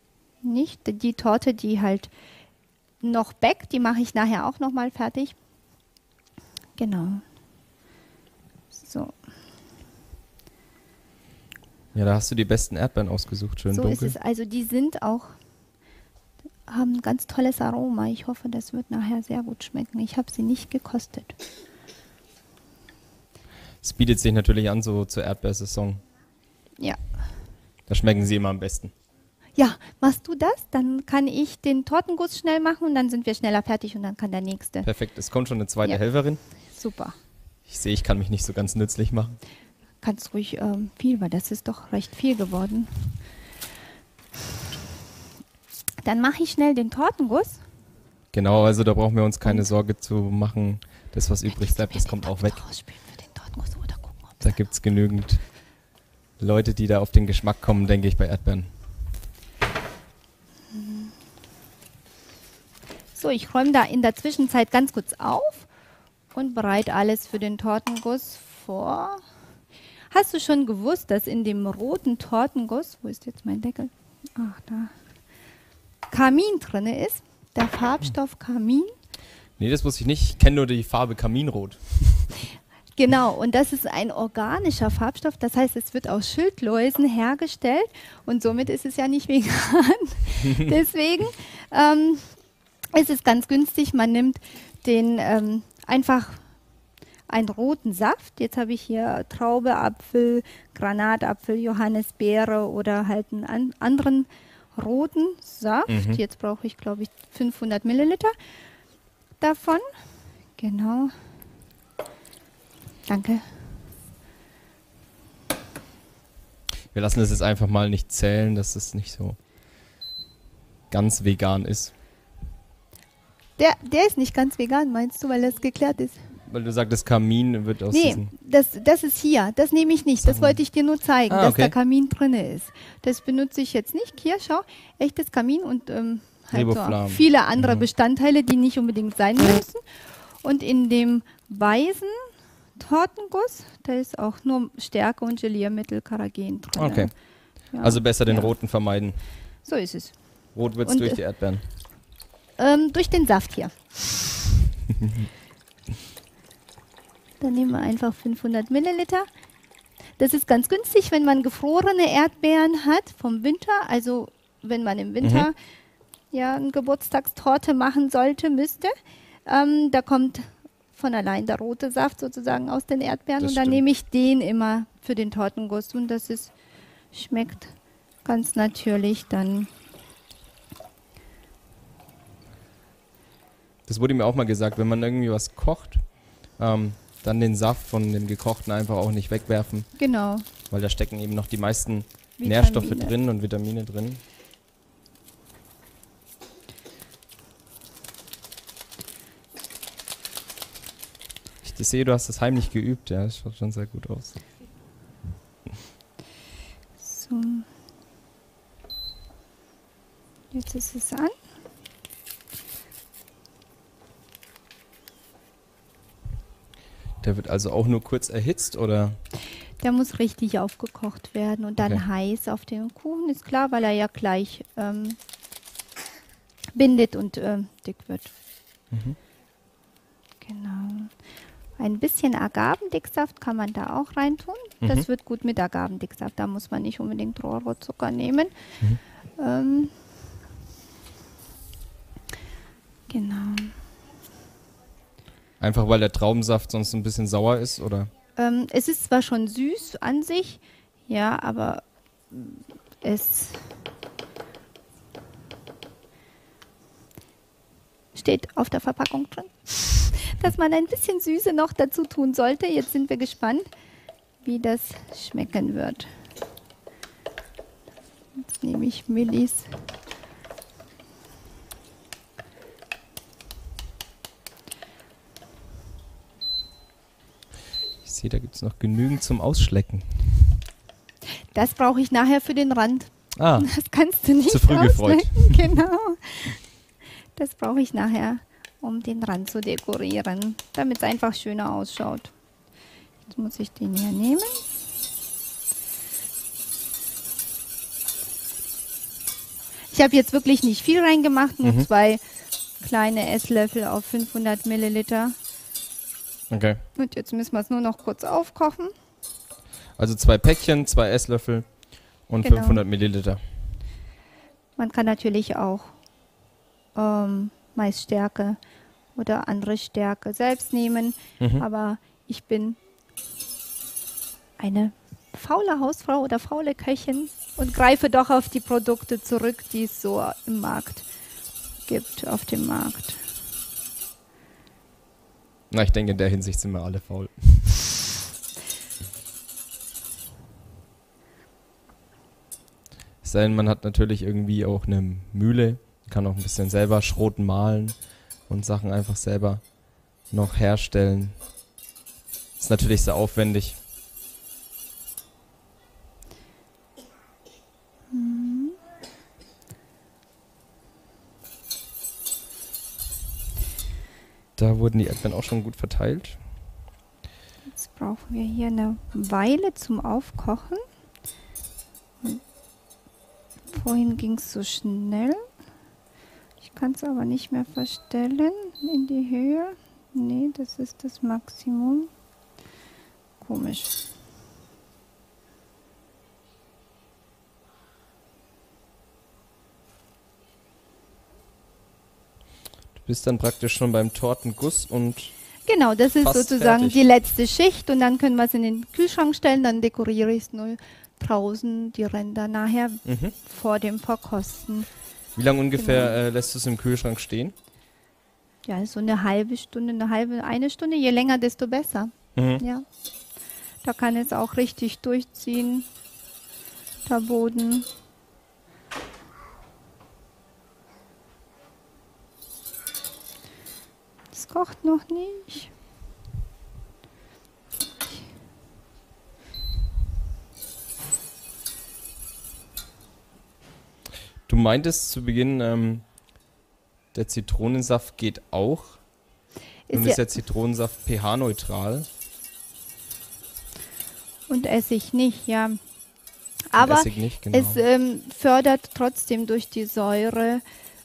nicht, die Torte, die halt noch backt, die mache ich nachher auch noch mal fertig. Genau. So. Ja, da hast du die besten Erdbeeren ausgesucht, schön dunkel. So ist es. Also die haben ein ganz tolles Aroma. Ich hoffe, das wird nachher sehr gut schmecken. Ich habe sie nicht gekostet. Es bietet sich natürlich an, so zur Erdbeersaison. Ja. Da schmecken sie immer am besten. Ja, machst du das? Dann kann ich den Tortenguss schnell machen und dann sind wir schneller fertig und dann kann der nächste. Perfekt, es kommt schon eine zweite Helferin. Super. Ich sehe, ich kann mich nicht so ganz nützlich machen. Kannst ruhig viel, weil das ist doch recht viel geworden. Dann mache ich schnell den Tortenguss. Genau, also da brauchen wir uns keine Sorge zu machen. Das, was übrig bleibt, das kommt auch weg. Da gibt es genügend Leute, die da auf den Geschmack kommen, denke ich, bei Erdbeeren. So, ich räume da in der Zwischenzeit ganz kurz auf und bereite alles für den Tortenguss vor. Hast du schon gewusst, dass in dem roten Tortenguss, wo ist jetzt mein Deckel? Ach, da. Kamin drin ist, der Farbstoff Kamin. Nee, das wusste ich nicht. Ich kenne nur die Farbe Kaminrot. Genau, und das ist ein organischer Farbstoff, das heißt, es wird aus Schildläusen hergestellt und somit ist es ja nicht vegan. Deswegen ist es ganz günstig, man nimmt den einfach einen roten Saft. Jetzt habe ich hier Traube, Apfel, Granatapfel, Johannisbeere oder halt einen anderen roten Saft. Jetzt brauche ich, glaube ich, 500 Milliliter davon. Genau. Danke. Wir lassen es jetzt einfach mal nicht zählen, dass es nicht so ganz vegan ist. Der ist nicht ganz vegan, meinst du, weil das geklärt ist? Weil du sagtest, Kamin wird aus Nee, das ist hier. Das nehme ich nicht. Das wollte ich dir nur zeigen, dass der Kamin drin ist. Das benutze ich jetzt nicht. Hier, schau, echtes Kamin und halt so viele andere Bestandteile, die nicht unbedingt sein müssen. Und in dem weißen Tortenguss, da ist auch nur Stärke und Geliermittel, Karagen drin. Okay. Ja. Also besser den roten vermeiden. So ist es. Rot wird es durch die Erdbeeren. Durch den Saft hier. Dann nehmen wir einfach 500 Milliliter. Das ist ganz günstig, wenn man gefrorene Erdbeeren hat vom Winter. Also wenn man im Winter ja eine Geburtstagstorte machen müsste. Da kommt von allein der rote Saft sozusagen aus den Erdbeeren. Und dann nehme ich den immer für den Tortenguss. Und das schmeckt ganz natürlich dann. Das wurde mir auch mal gesagt, wenn man irgendwie was kocht, dann den Saft von dem Gekochten einfach auch nicht wegwerfen. Genau. Weil da stecken eben noch die meisten Nährstoffe drin und Vitamine drin. Ich sehe, du hast das heimlich geübt, ja, das schaut schon sehr gut aus. So. Jetzt ist es an. Der wird also auch nur kurz erhitzt, oder? Der muss richtig aufgekocht werden und dann heiß auf den Kuchen, ist klar, weil er ja gleich bindet und dick wird. Genau. Ein bisschen Agavendicksaft kann man da auch reintun. Das wird gut mit Agavendicksaft. Da muss man nicht unbedingt Rohrzucker nehmen. Genau. Einfach weil der Traubensaft sonst ein bisschen sauer ist, oder? Es ist zwar schon süß an sich, ja, aber es steht auf der Verpackung drin, dass man ein bisschen Süße noch dazu tun sollte. Jetzt sind wir gespannt, wie das schmecken wird. Jetzt nehme ich Millis. Ich sehe, da gibt es noch genügend zum Ausschlecken. Das brauche ich nachher für den Rand. Ah, das kannst du nicht zu früh gefreut. Genau. Das brauche ich nachher, um den Rand zu dekorieren, damit es einfach schöner ausschaut. Jetzt muss ich den hier nehmen. Ich habe jetzt wirklich nicht viel reingemacht, nur 2 kleine Esslöffel auf 500 Milliliter. Okay. Und jetzt müssen wir es nur noch kurz aufkochen. Also 2 Päckchen, 2 Esslöffel und 500 Milliliter. Man kann natürlich auch Maisstärke oder andere Stärke selbst nehmen. Aber ich bin eine faule Hausfrau oder faule Köchin und greife doch auf die Produkte zurück, die es so im Markt gibt, auf dem Markt. Na, ich denke, in der Hinsicht sind wir alle faul. Es sei denn, man hat natürlich irgendwie auch eine Mühle, kann auch ein bisschen selber Schroten mahlen und Sachen einfach selber noch herstellen. Ist natürlich sehr aufwendig. Da wurden die Erdbeeren auch schon gut verteilt. Jetzt brauchen wir hier eine Weile zum Aufkochen. Vorhin ging es so schnell. Ich kann es aber nicht mehr verstellen in die Höhe. Nee, das ist das Maximum. Komisch. Du bist dann praktisch schon beim Tortenguss und genau, das ist sozusagen fertig. Die letzte Schicht und dann können wir es in den Kühlschrank stellen, dann dekoriere ich es nur draußen, die Ränder nachher vor dem Verkosten. Wie lange ungefähr lässt du es im Kühlschrank stehen? Ja, so eine halbe Stunde, eine Stunde. Je länger, desto besser. Ja. Da kann es auch richtig durchziehen, der Boden. Es kocht noch nicht. Du meintest zu Beginn, der Zitronensaft geht auch. Nun ist der Zitronensaft pH-neutral. Und Essig nicht, ja. Aber Essig nicht, genau. Es fördert trotzdem durch die Säure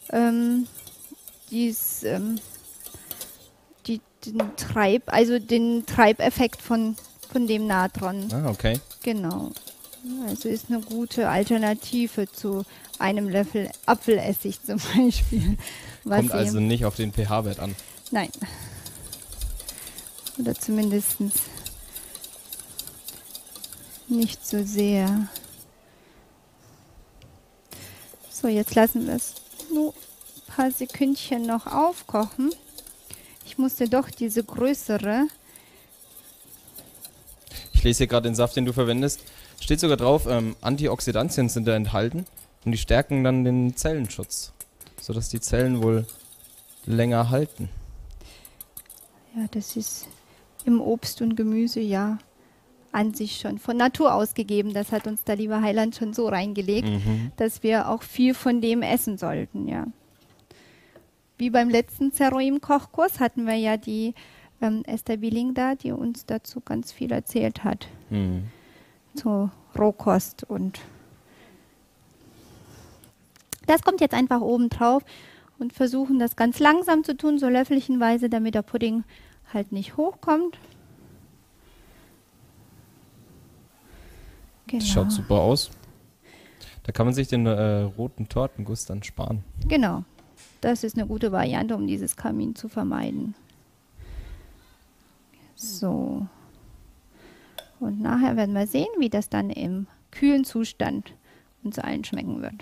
den Treibeffekt von dem Natron. Ah, okay. Genau. Also ist eine gute Alternative zu einem Löffel Apfelessig zum Beispiel. Kommt also nicht auf den pH-Wert an. Nein. Oder zumindest nicht so sehr. So, jetzt lassen wir es nur ein paar Sekündchen noch aufkochen. Ich musste doch diese größere. Ich lese hier gerade den Saft, den du verwendest. Steht sogar drauf, Antioxidantien sind da enthalten und die stärken dann den Zellenschutz, sodass die Zellen wohl länger halten. Ja, das ist im Obst und Gemüse ja an sich schon von Natur aus gegeben. Das hat uns der liebe Heiland schon so reingelegt, dass wir auch viel von dem essen sollten, ja. Wie beim letzten Zeroim-Kochkurs hatten wir ja die Esther Billing da, die uns dazu ganz viel erzählt hat. Zur Rohkost und das kommt jetzt einfach oben drauf und versuchen das ganz langsam zu tun, so löffelchenweise, damit der Pudding halt nicht hochkommt. Genau. Das schaut super aus. Da kann man sich den roten Tortenguss dann sparen. Genau. Das ist eine gute Variante, um dieses Kamin zu vermeiden. So. Und nachher werden wir sehen, wie das dann im kühlen Zustand uns allen schmecken wird.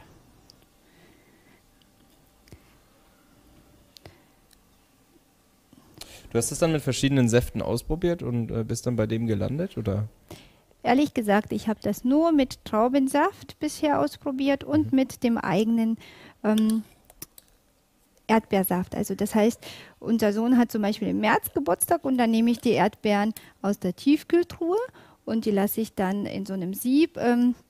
Du hast es dann mit verschiedenen Säften ausprobiert und bist dann bei dem gelandet, oder? Ehrlich gesagt, ich habe das nur mit Traubensaft bisher ausprobiert und mit dem eigenen Erdbeersaft. Also das heißt, unser Sohn hat zum Beispiel im März Geburtstag und dann nehme ich die Erdbeeren aus der Tiefkühltruhe und die lasse ich dann in so einem Sieb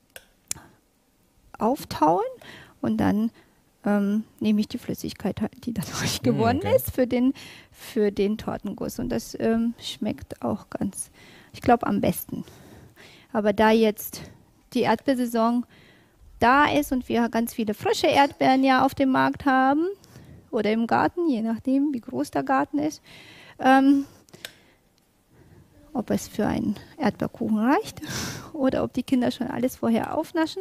auftauen und dann nehme ich die Flüssigkeit, die dadurch gewonnen ist, für den Tortenguss. Und das schmeckt auch ganz, ich glaube, am besten. Aber da jetzt die Erdbeersaison da ist und wir ganz viele frische Erdbeeren ja auf dem Markt haben oder im Garten, je nachdem, wie groß der Garten ist, ob es für einen Erdbeerkuchen reicht oder ob die Kinder schon alles vorher aufnaschen.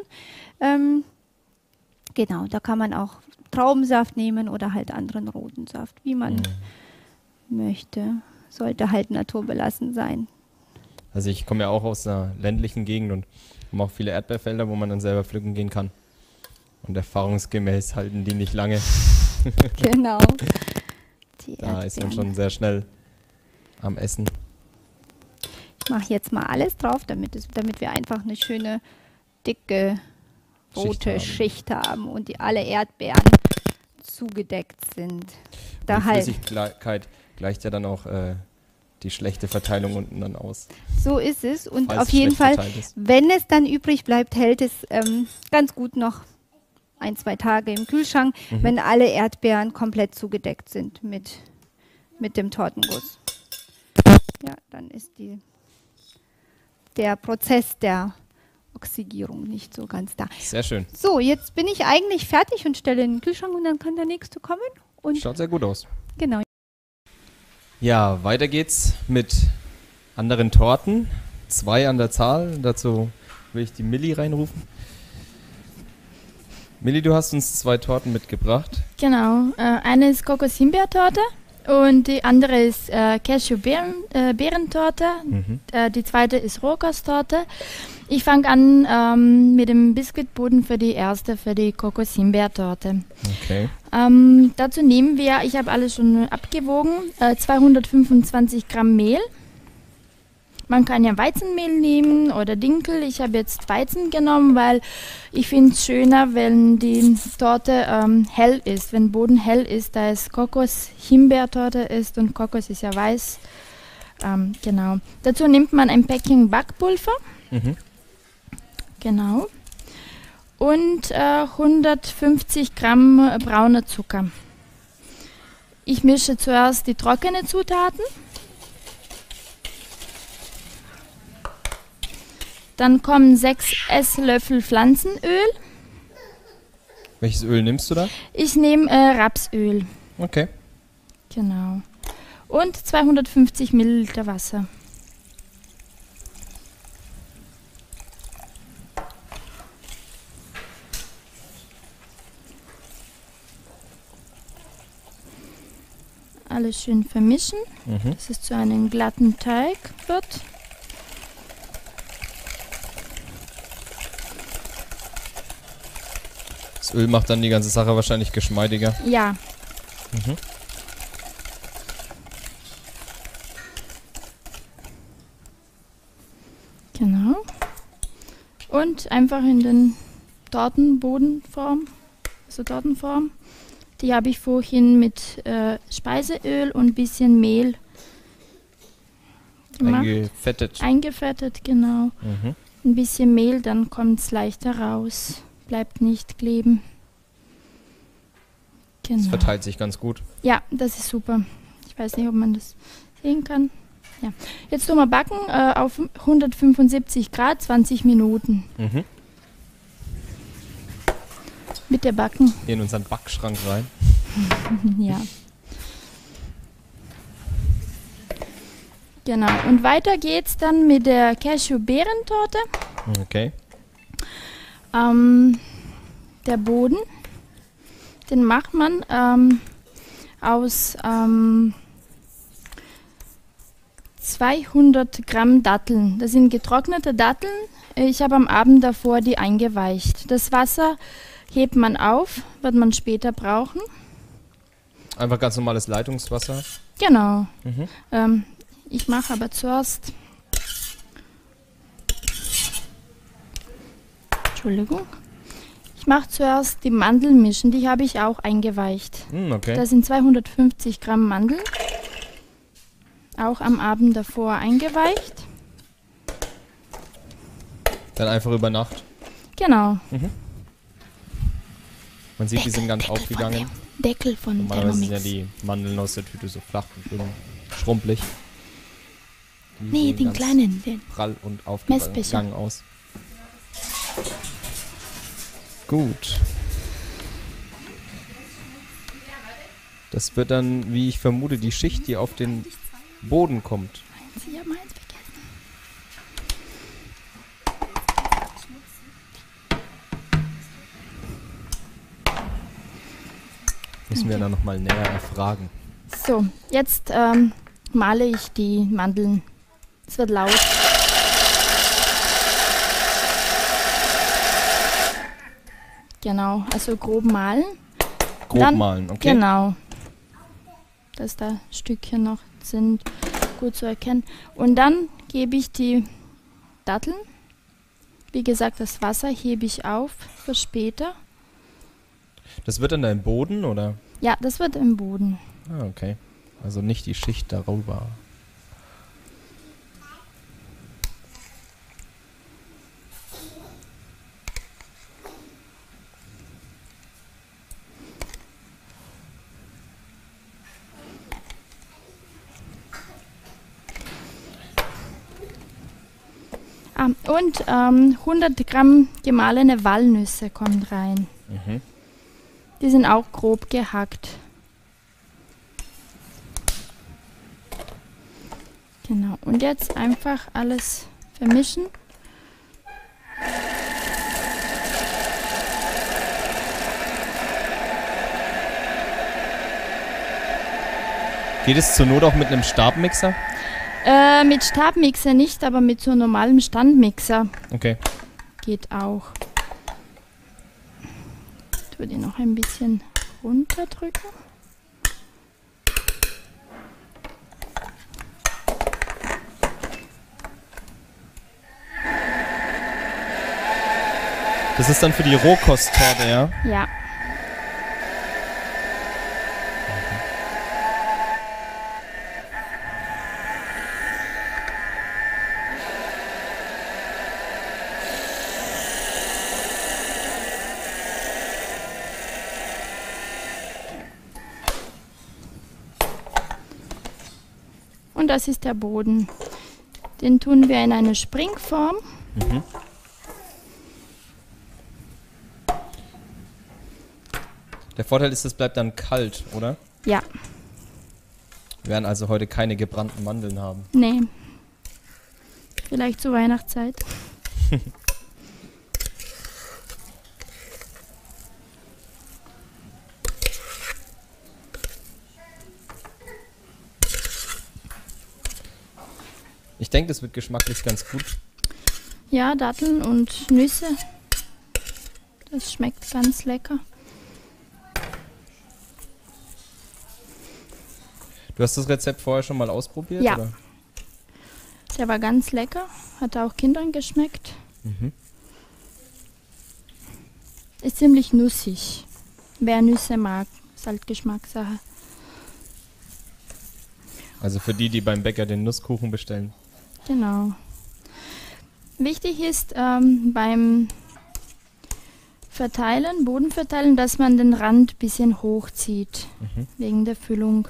Genau, da kann man auch Traubensaft nehmen oder halt anderen roten Saft, wie man möchte. Sollte halt naturbelassen sein. Also ich komme ja auch aus einer ländlichen Gegend und habe auch viele Erdbeerfelder, wo man dann selber pflücken gehen kann. Und erfahrungsgemäß halten die nicht lange. Genau. Da ist man schon sehr schnell am Essen. Ich mache jetzt mal alles drauf, damit wir einfach eine schöne, dicke, rote Schicht haben und alle Erdbeeren zugedeckt sind. Die Flüssigkeit gleicht ja dann auch die schlechte Verteilung unten dann aus. So ist es. Und auf jeden Fall, wenn es dann übrig bleibt, hält es ganz gut noch 1-2 Tage im Kühlschrank, wenn alle Erdbeeren komplett zugedeckt sind mit dem Tortenguss. Ja, dann ist der Prozess der Oxidierung nicht so ganz da. Sehr schön. So, jetzt bin ich eigentlich fertig und stelle in den Kühlschrank und dann kann der nächste kommen. Und schaut sehr gut aus. Genau. Ja, weiter geht's mit anderen Torten. 2 an der Zahl. Dazu will ich die Milli reinrufen. Milli, du hast uns 2 Torten mitgebracht. Genau. Eine ist Kokos-Himbeertorte und die andere ist Cashew-Beerentorte. Die zweite ist Rohkosttorte. Ich fange an mit dem Biskuitboden für die Kokos-Himbeertorte. Okay. Dazu nehmen wir, ich habe alles schon abgewogen, 225 Gramm Mehl. Man kann ja Weizenmehl nehmen oder Dinkel. Ich habe jetzt Weizen genommen, weil ich finde es schöner, wenn die Torte hell ist, wenn Boden hell ist, da es Kokos-Himbeertorte ist und Kokos ist ja weiß. Genau. Dazu nimmt man ein Päckchen Backpulver. Genau. Und 150 Gramm brauner Zucker. Ich mische zuerst die trockenen Zutaten. Dann kommen 6 Esslöffel Pflanzenöl. Welches Öl nimmst du da? Ich nehme Rapsöl. Okay. Genau. Und 250 Milliliter Wasser. Alles schön vermischen, dass es zu einem glatten Teig wird. Das Öl macht dann die ganze Sache wahrscheinlich geschmeidiger. Ja. Genau. Und einfach in den Tortenbodenform, also Tortenform. Die habe ich vorhin mit Speiseöl und ein bisschen Mehl gemacht. Eingefettet, genau. Ein bisschen Mehl, dann kommt es leichter raus. Bleibt nicht kleben. Genau. Das verteilt sich ganz gut. Ja, das ist super. Ich weiß nicht, ob man das sehen kann. Ja. Jetzt tun wir backen auf 175 Grad, 20 Minuten. Bitte backen. Hier in unseren Backschrank rein. Ja. Genau. Und weiter geht's dann mit der Cashew-Beerentorte. Okay. Der Boden, den macht man aus 200 Gramm Datteln. Das sind getrocknete Datteln. Ich habe am Abend davor die eingeweicht. Das Wasser hebt man auf, wird man später brauchen. Einfach ganz normales Leitungswasser? Genau. Ich mache aber zuerst... Entschuldigung. Ich mache zuerst die Mandeln mischen, die habe ich auch eingeweicht. Okay. Da sind 250 Gramm Mandeln. Auch am Abend davor eingeweicht. Dann einfach über Nacht? Genau. Man sieht, die sind ganz aufgegangen. Deckel von Normalerweise sind ja die Mandeln aus der Tüte so flach und schrumpelig. Nee, den kleinen. Den prall und aufgegangen aus. Gut. Das wird dann, wie ich vermute, die Schicht, die auf den Boden kommt. Sie haben eins vergessen. müssen wir dann nochmal näher erfragen. So, jetzt male ich die Mandeln. Es wird laut. Genau, also grob malen. Grob malen, okay. Genau. Dass da Stückchen noch sind, gut zu erkennen. Und dann gebe ich die Datteln. Wie gesagt, das Wasser hebe ich auf für später. Das wird dann im Boden, oder? Ja, das wird im Boden. Ah, okay. Also nicht die Schicht darüber. Und 100 Gramm gemahlene Walnüsse kommt rein. Mhm. Die sind auch grob gehackt. Genau, und jetzt einfach alles vermischen. Geht es zur Not auch mit einem Stabmixer? Mit Stabmixer nicht, aber mit so einem normalen Standmixer. Okay. Geht auch. Ich würde ihn noch ein bisschen runterdrücken. Das ist dann für die Rohkosttorte, ja? Ja. Und das ist der Boden. Den tun wir in eine Springform. Mhm. Der Vorteil ist, es bleibt dann kalt, oder? Ja. Wir werden also heute keine gebrannten Mandeln haben. Nee. Vielleicht zur Weihnachtszeit. Ich denke, das wird geschmacklich ganz gut. Ja, Datteln und Nüsse. Das schmeckt ganz lecker. Du hast das Rezept vorher schon mal ausprobiert? Ja. Oder? Der war ganz lecker. Hat auch Kindern geschmeckt. Mhm. Ist ziemlich nussig. Wer Nüsse mag, ist halt Geschmackssache. Also für die, die beim Bäcker den Nusskuchen bestellen. Genau. Wichtig ist beim Verteilen, Bodenverteilen, dass man den Rand ein bisschen hochzieht, wegen der Füllung.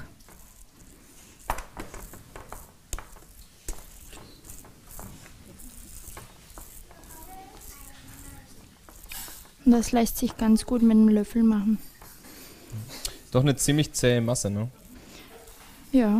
Und das lässt sich ganz gut mit einem Löffel machen. Doch eine ziemlich zähe Masse, ne? Ja.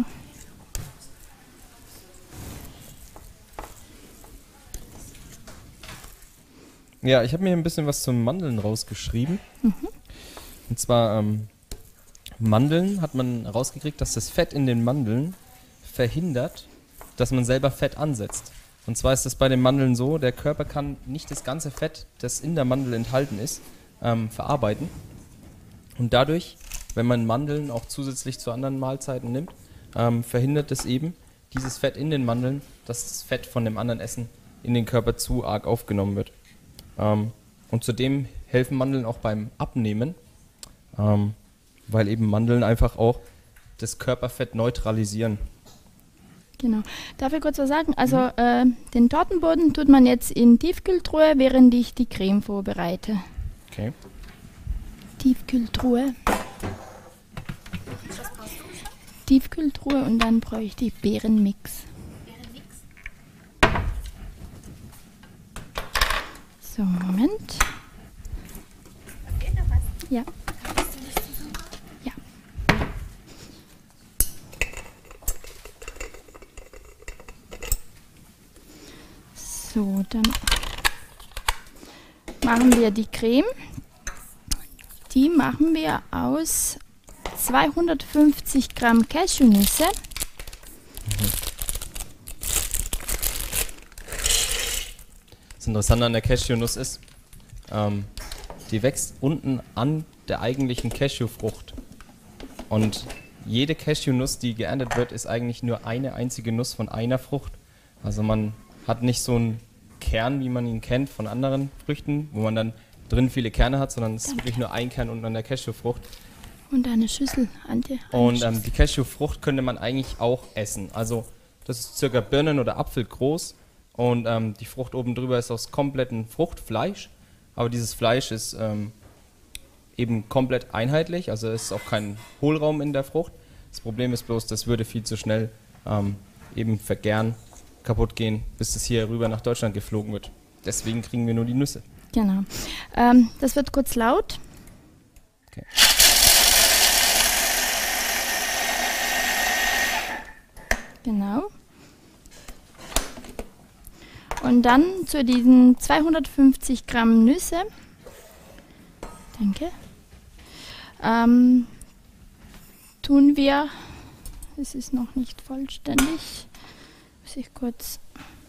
Ja, ich habe mir ein bisschen was zum Mandeln rausgeschrieben. Und zwar Mandeln hat man rausgekriegt, dass das Fett in den Mandeln verhindert, dass man selber Fett ansetzt. Und zwar ist es bei den Mandeln so, der Körper kann nicht das ganze Fett, das in der Mandel enthalten ist, verarbeiten. Und dadurch, wenn man Mandeln auch zusätzlich zu anderen Mahlzeiten nimmt, verhindert es eben, dieses Fett in den Mandeln, dass das Fett von dem anderen Essen in den Körper zu arg aufgenommen wird. Und zudem helfen Mandeln auch beim Abnehmen, weil eben Mandeln einfach auch das Körperfett neutralisieren. Genau. Darf ich kurz was sagen? Also den Tortenboden tut man jetzt in Tiefkühltruhe, während ich die Creme vorbereite. Okay. Tiefkühltruhe. Tiefkühltruhe und dann bräuchte ich Beerenmix. So, Moment. Ja. Ja. So, dann machen wir die Creme. Die machen wir aus 250 Gramm Cashewnüsse. Das Interessante an der Cashewnuss ist, die wächst unten an der eigentlichen Cashewfrucht. Und jede Cashewnuss, die geerntet wird, ist eigentlich nur eine einzige Nuss von einer Frucht. Also man hat nicht so einen Kern, wie man ihn kennt von anderen Früchten, wo man dann drin viele Kerne hat, sondern es ist wirklich nur ein Kern unten an der Cashewfrucht. Und eine Schüssel, Antje. Und die Cashewfrucht könnte man eigentlich auch essen. Also das ist circa Birnen- oder Apfel groß. Und die Frucht oben drüber ist aus komplettem Fruchtfleisch. Aber dieses Fleisch ist eben komplett einheitlich. Also es ist auch kein Hohlraum in der Frucht. Das Problem ist bloß, das würde viel zu schnell eben vergären, kaputt gehen, bis es hier rüber nach Deutschland geflogen wird. Deswegen kriegen wir nur die Nüsse. Genau. Das wird kurz laut. Okay. Genau. Und dann zu diesen 250 Gramm Nüsse, danke, tun wir, es ist noch nicht vollständig, muss ich kurz,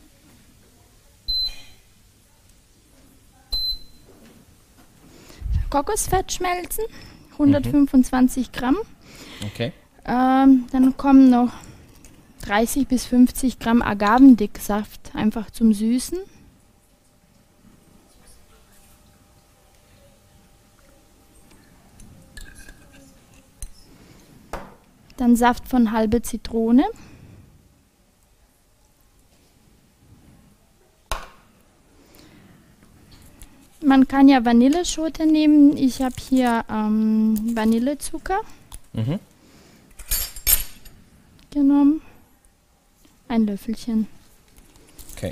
Kokosfett schmelzen, 125 Gramm. Okay. Dann kommen noch 30 bis 50 Gramm Agavendicksaft, einfach zum Süßen. Dann Saft von halbe Zitrone. Man kann ja Vanilleschote nehmen. Ich habe hier Vanillezucker genommen. Ein Löffelchen. Okay.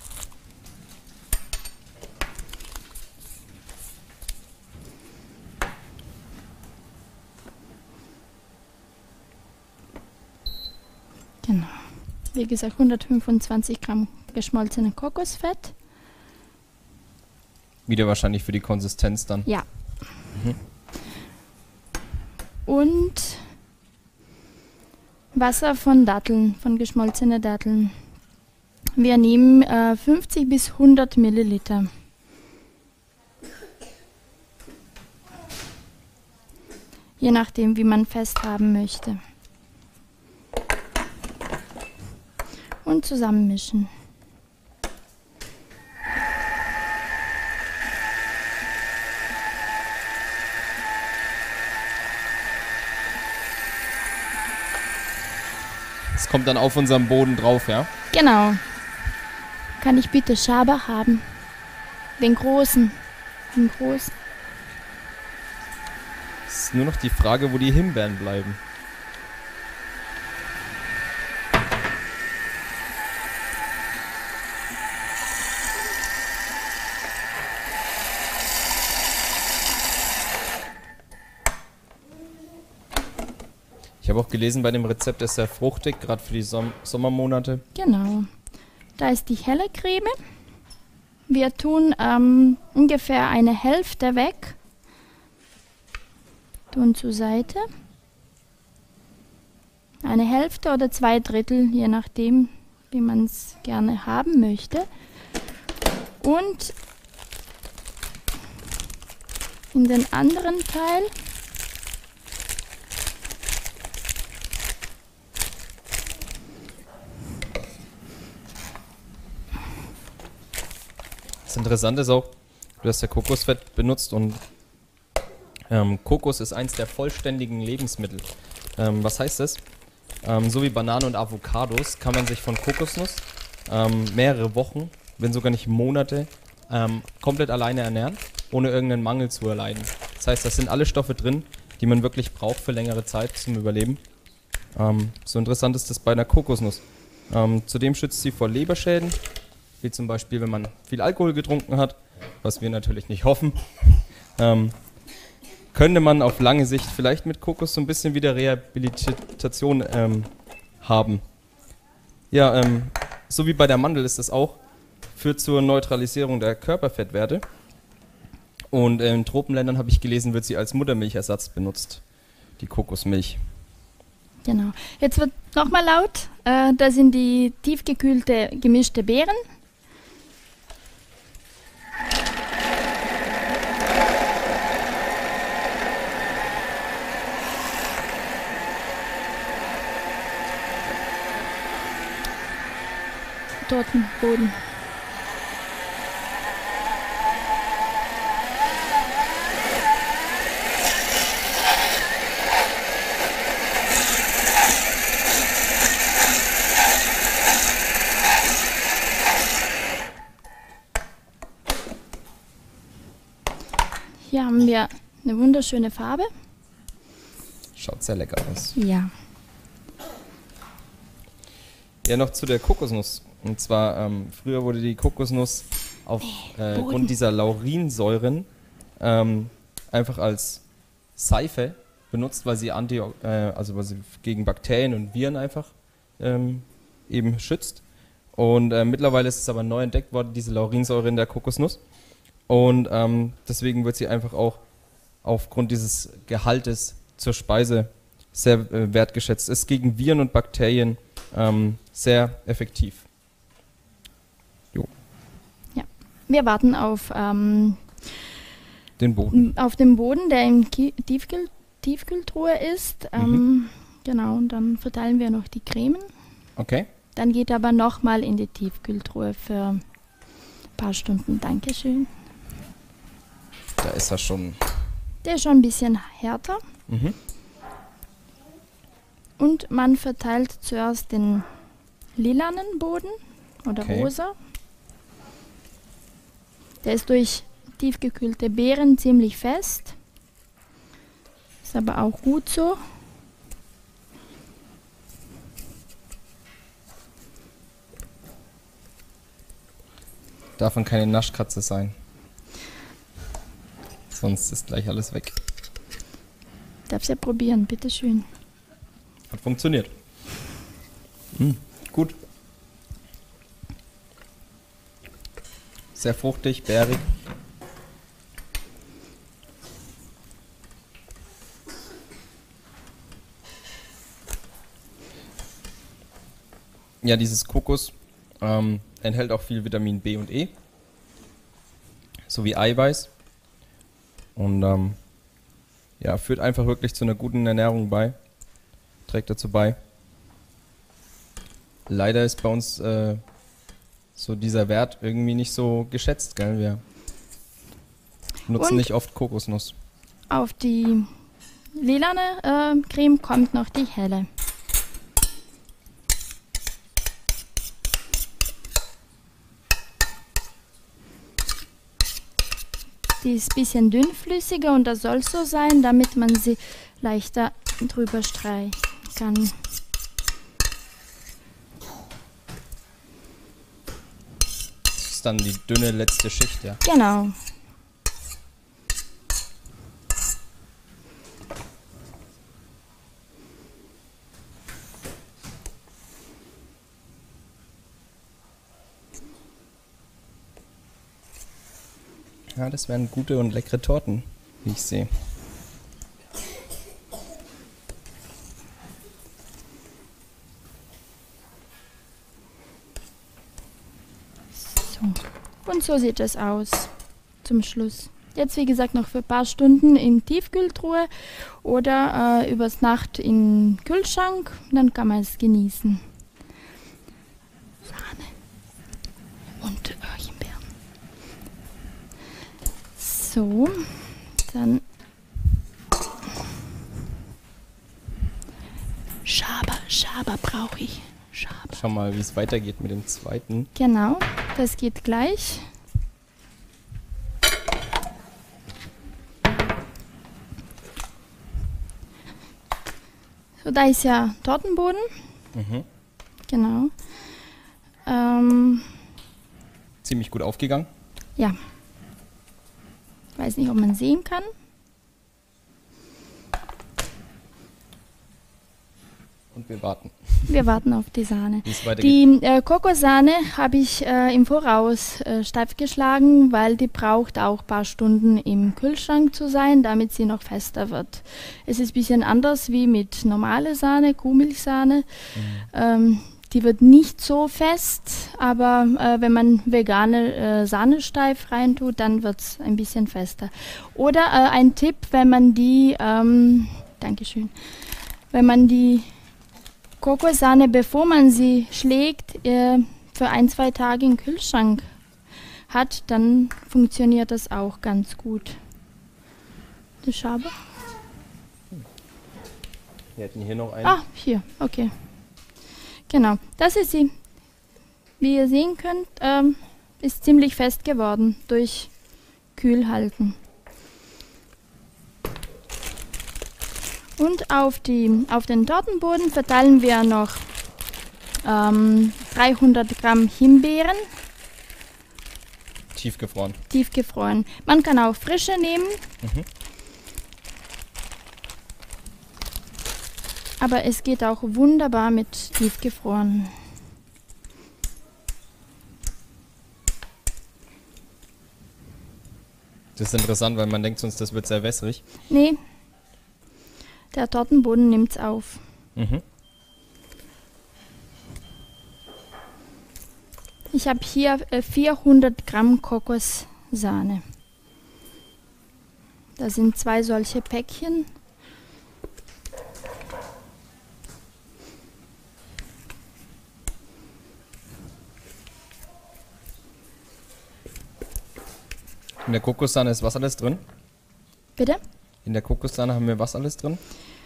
Genau. Wie gesagt, 125 Gramm geschmolzene Kokosfett. Wieder wahrscheinlich für die Konsistenz dann. Ja. Und Wasser von Datteln, von geschmolzenen Datteln. Wir nehmen 50 bis 100 Milliliter. Je nachdem, wie man fest haben möchte. Und zusammenmischen. Es kommt dann auf unserem Boden drauf, ja? Genau. Kann ich bitte Schaber haben? Den großen. Den großen. Es ist nur noch die Frage, wo die Himbeeren bleiben. Ich habe auch gelesen, bei dem Rezept ist er fruchtig, gerade für die Sommermonate. Genau. Da ist die helle Creme. Wir tun ungefähr eine Hälfte weg. Tun zur Seite. Eine Hälfte oder 2/3, je nachdem, wie man es gerne haben möchte. Und in den anderen Teil Das Interessante ist auch, du hast ja Kokosfett benutzt und Kokos ist eins der vollständigen Lebensmittel. Was heißt das? So wie Bananen und Avocados kann man sich von Kokosnuss mehrere Wochen, wenn sogar nicht Monate, komplett alleine ernähren, ohne irgendeinen Mangel zu erleiden. Das heißt, das sind alle Stoffe drin, die man wirklich braucht für längere Zeit zum Überleben. So interessant ist das bei einer Kokosnuss. Zudem schützt sie vor Leberschäden, wie zum Beispiel, wenn man viel Alkohol getrunken hat, was wir natürlich nicht hoffen. Könnte man auf lange Sicht vielleicht mit Kokos so ein bisschen wieder Rehabilitation haben. Ja, so wie bei der Mandel ist das auch, führt zur Neutralisierung der Körperfettwerte. Und in Tropenländern, habe ich gelesen, wird sie als Muttermilchersatz benutzt. die Kokosmilch. Genau. Jetzt wird nochmal laut. Da sind die tiefgekühlte gemischte Beeren. Tortenboden. Hier haben wir eine wunderschöne Farbe. Schaut sehr lecker aus. Ja. Ja, noch zu der Kokosnuss. Und zwar, früher wurde die Kokosnuss aufgrund dieser Laurinsäuren einfach als Seife benutzt, weil sie weil sie gegen Bakterien und Viren einfach eben schützt. Und mittlerweile ist es aber neu entdeckt worden, diese Laurinsäure in der Kokosnuss. Und deswegen wird sie einfach auch aufgrund dieses Gehaltes zur Speise sehr wertgeschätzt. Ist gegen Viren und Bakterien sehr effektiv. Jo. Ja, wir warten auf den Boden. Auf den Boden, der in Tiefkühltruhe ist. Genau, und dann verteilen wir noch die Cremen. Okay. Dann geht aber nochmal in die Tiefkühltruhe für ein paar Stunden. Dankeschön. Da ist er schon. Der ist schon ein bisschen härter. Mhm. Und man verteilt zuerst den lilanen Boden oder rosa. Der ist durch tiefgekühlte Beeren ziemlich fest. Ist aber auch gut so. Davon keine Naschkatze sein. Sonst ist gleich alles weg. Darfst ja probieren, bitteschön. Hat funktioniert. Gut. Sehr fruchtig, bärig. Ja, dieses Kokos enthält auch viel Vitamin B und E. Sowie Eiweiß. Und ja, führt einfach wirklich zu einer guten Ernährung bei. Trägt dazu bei. Leider ist bei uns so dieser Wert irgendwie nicht so geschätzt, gell? Wir nutzen nicht oft Kokosnuss. Auf die lilane Creme kommt noch die helle. Die ist ein bisschen dünnflüssiger und das soll so sein, damit man sie leichter drüber streichen kann. Das ist dann die dünne letzte Schicht, ja? Genau. Ja, das wären gute und leckere Torten, wie ich sehe. So. Und so sieht es aus zum Schluss. Jetzt wie gesagt noch für ein paar Stunden in Tiefkühltruhe oder übers Nacht in den Kühlschrank, dann kann man es genießen. Sahne und Himbeeren. So, dann Schaber brauche ich. Schaber. Schau mal, wie es weitergeht mit dem zweiten. Genau, das geht gleich. So, da ist ja Tortenboden. Mhm. Genau. Ziemlich gut aufgegangen. Ja. Weiß nicht, ob man sehen kann. Und wir warten. Wir warten auf die Sahne. Die Kokossahne habe ich im Voraus steif geschlagen, weil die braucht auch ein paar Stunden im Kühlschrank zu sein, damit sie noch fester wird. Es ist ein bisschen anders wie mit normaler Sahne, Kuhmilchsahne. Die wird nicht so fest, aber wenn man vegane Sahnesteif reintut, dann wird es ein bisschen fester. Oder ein Tipp, wenn man die, Dankeschön, wenn man die Kokossahne, bevor man sie schlägt, für 1-2 Tage im Kühlschrank hat, dann funktioniert das auch ganz gut. Die Schabe? Wir hätten hier noch einen. Ah, hier, okay. Genau, das ist sie. Wie ihr sehen könnt, ist ziemlich fest geworden durch Kühlhalten. Und auf den Tortenboden verteilen wir noch 300 Gramm Himbeeren. Tiefgefroren. Tiefgefroren. Man kann auch frische nehmen. Aber es geht auch wunderbar mit tiefgefroren. Das ist interessant, weil man denkt sonst, das wird sehr wässrig. Nee, der Tortenboden nimmt es auf. Ich habe hier 400 Gramm Kokossahne. Da sind 2 solche Päckchen. In der Kokossahne ist was alles drin? Bitte? In der Kokossahne haben wir was alles drin?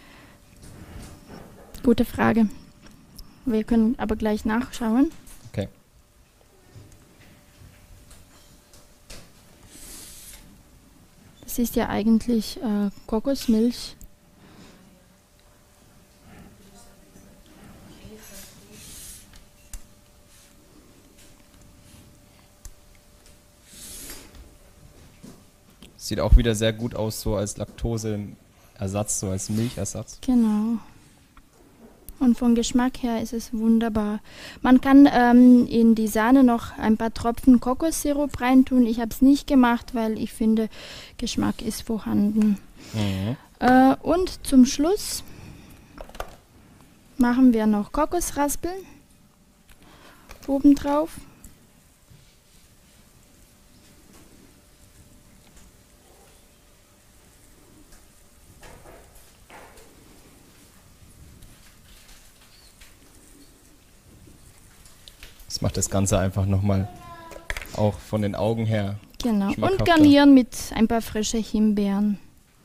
Gute Frage. Wir können aber gleich nachschauen. Okay. Das ist ja eigentlich Kokosmilch. Sieht auch wieder sehr gut aus, so als Laktoseersatz, so als Milchersatz. Genau. Und vom Geschmack her ist es wunderbar. Man kann in die Sahne noch ein paar Tropfen Kokossirup reintun. Ich habe es nicht gemacht, weil ich finde, Geschmack ist vorhanden. Und zum Schluss machen wir noch Kokosraspeln obendrauf. Das macht das Ganze einfach nochmal auch von den Augen her. Genau. Und garnieren mit ein paar frische Himbeeren.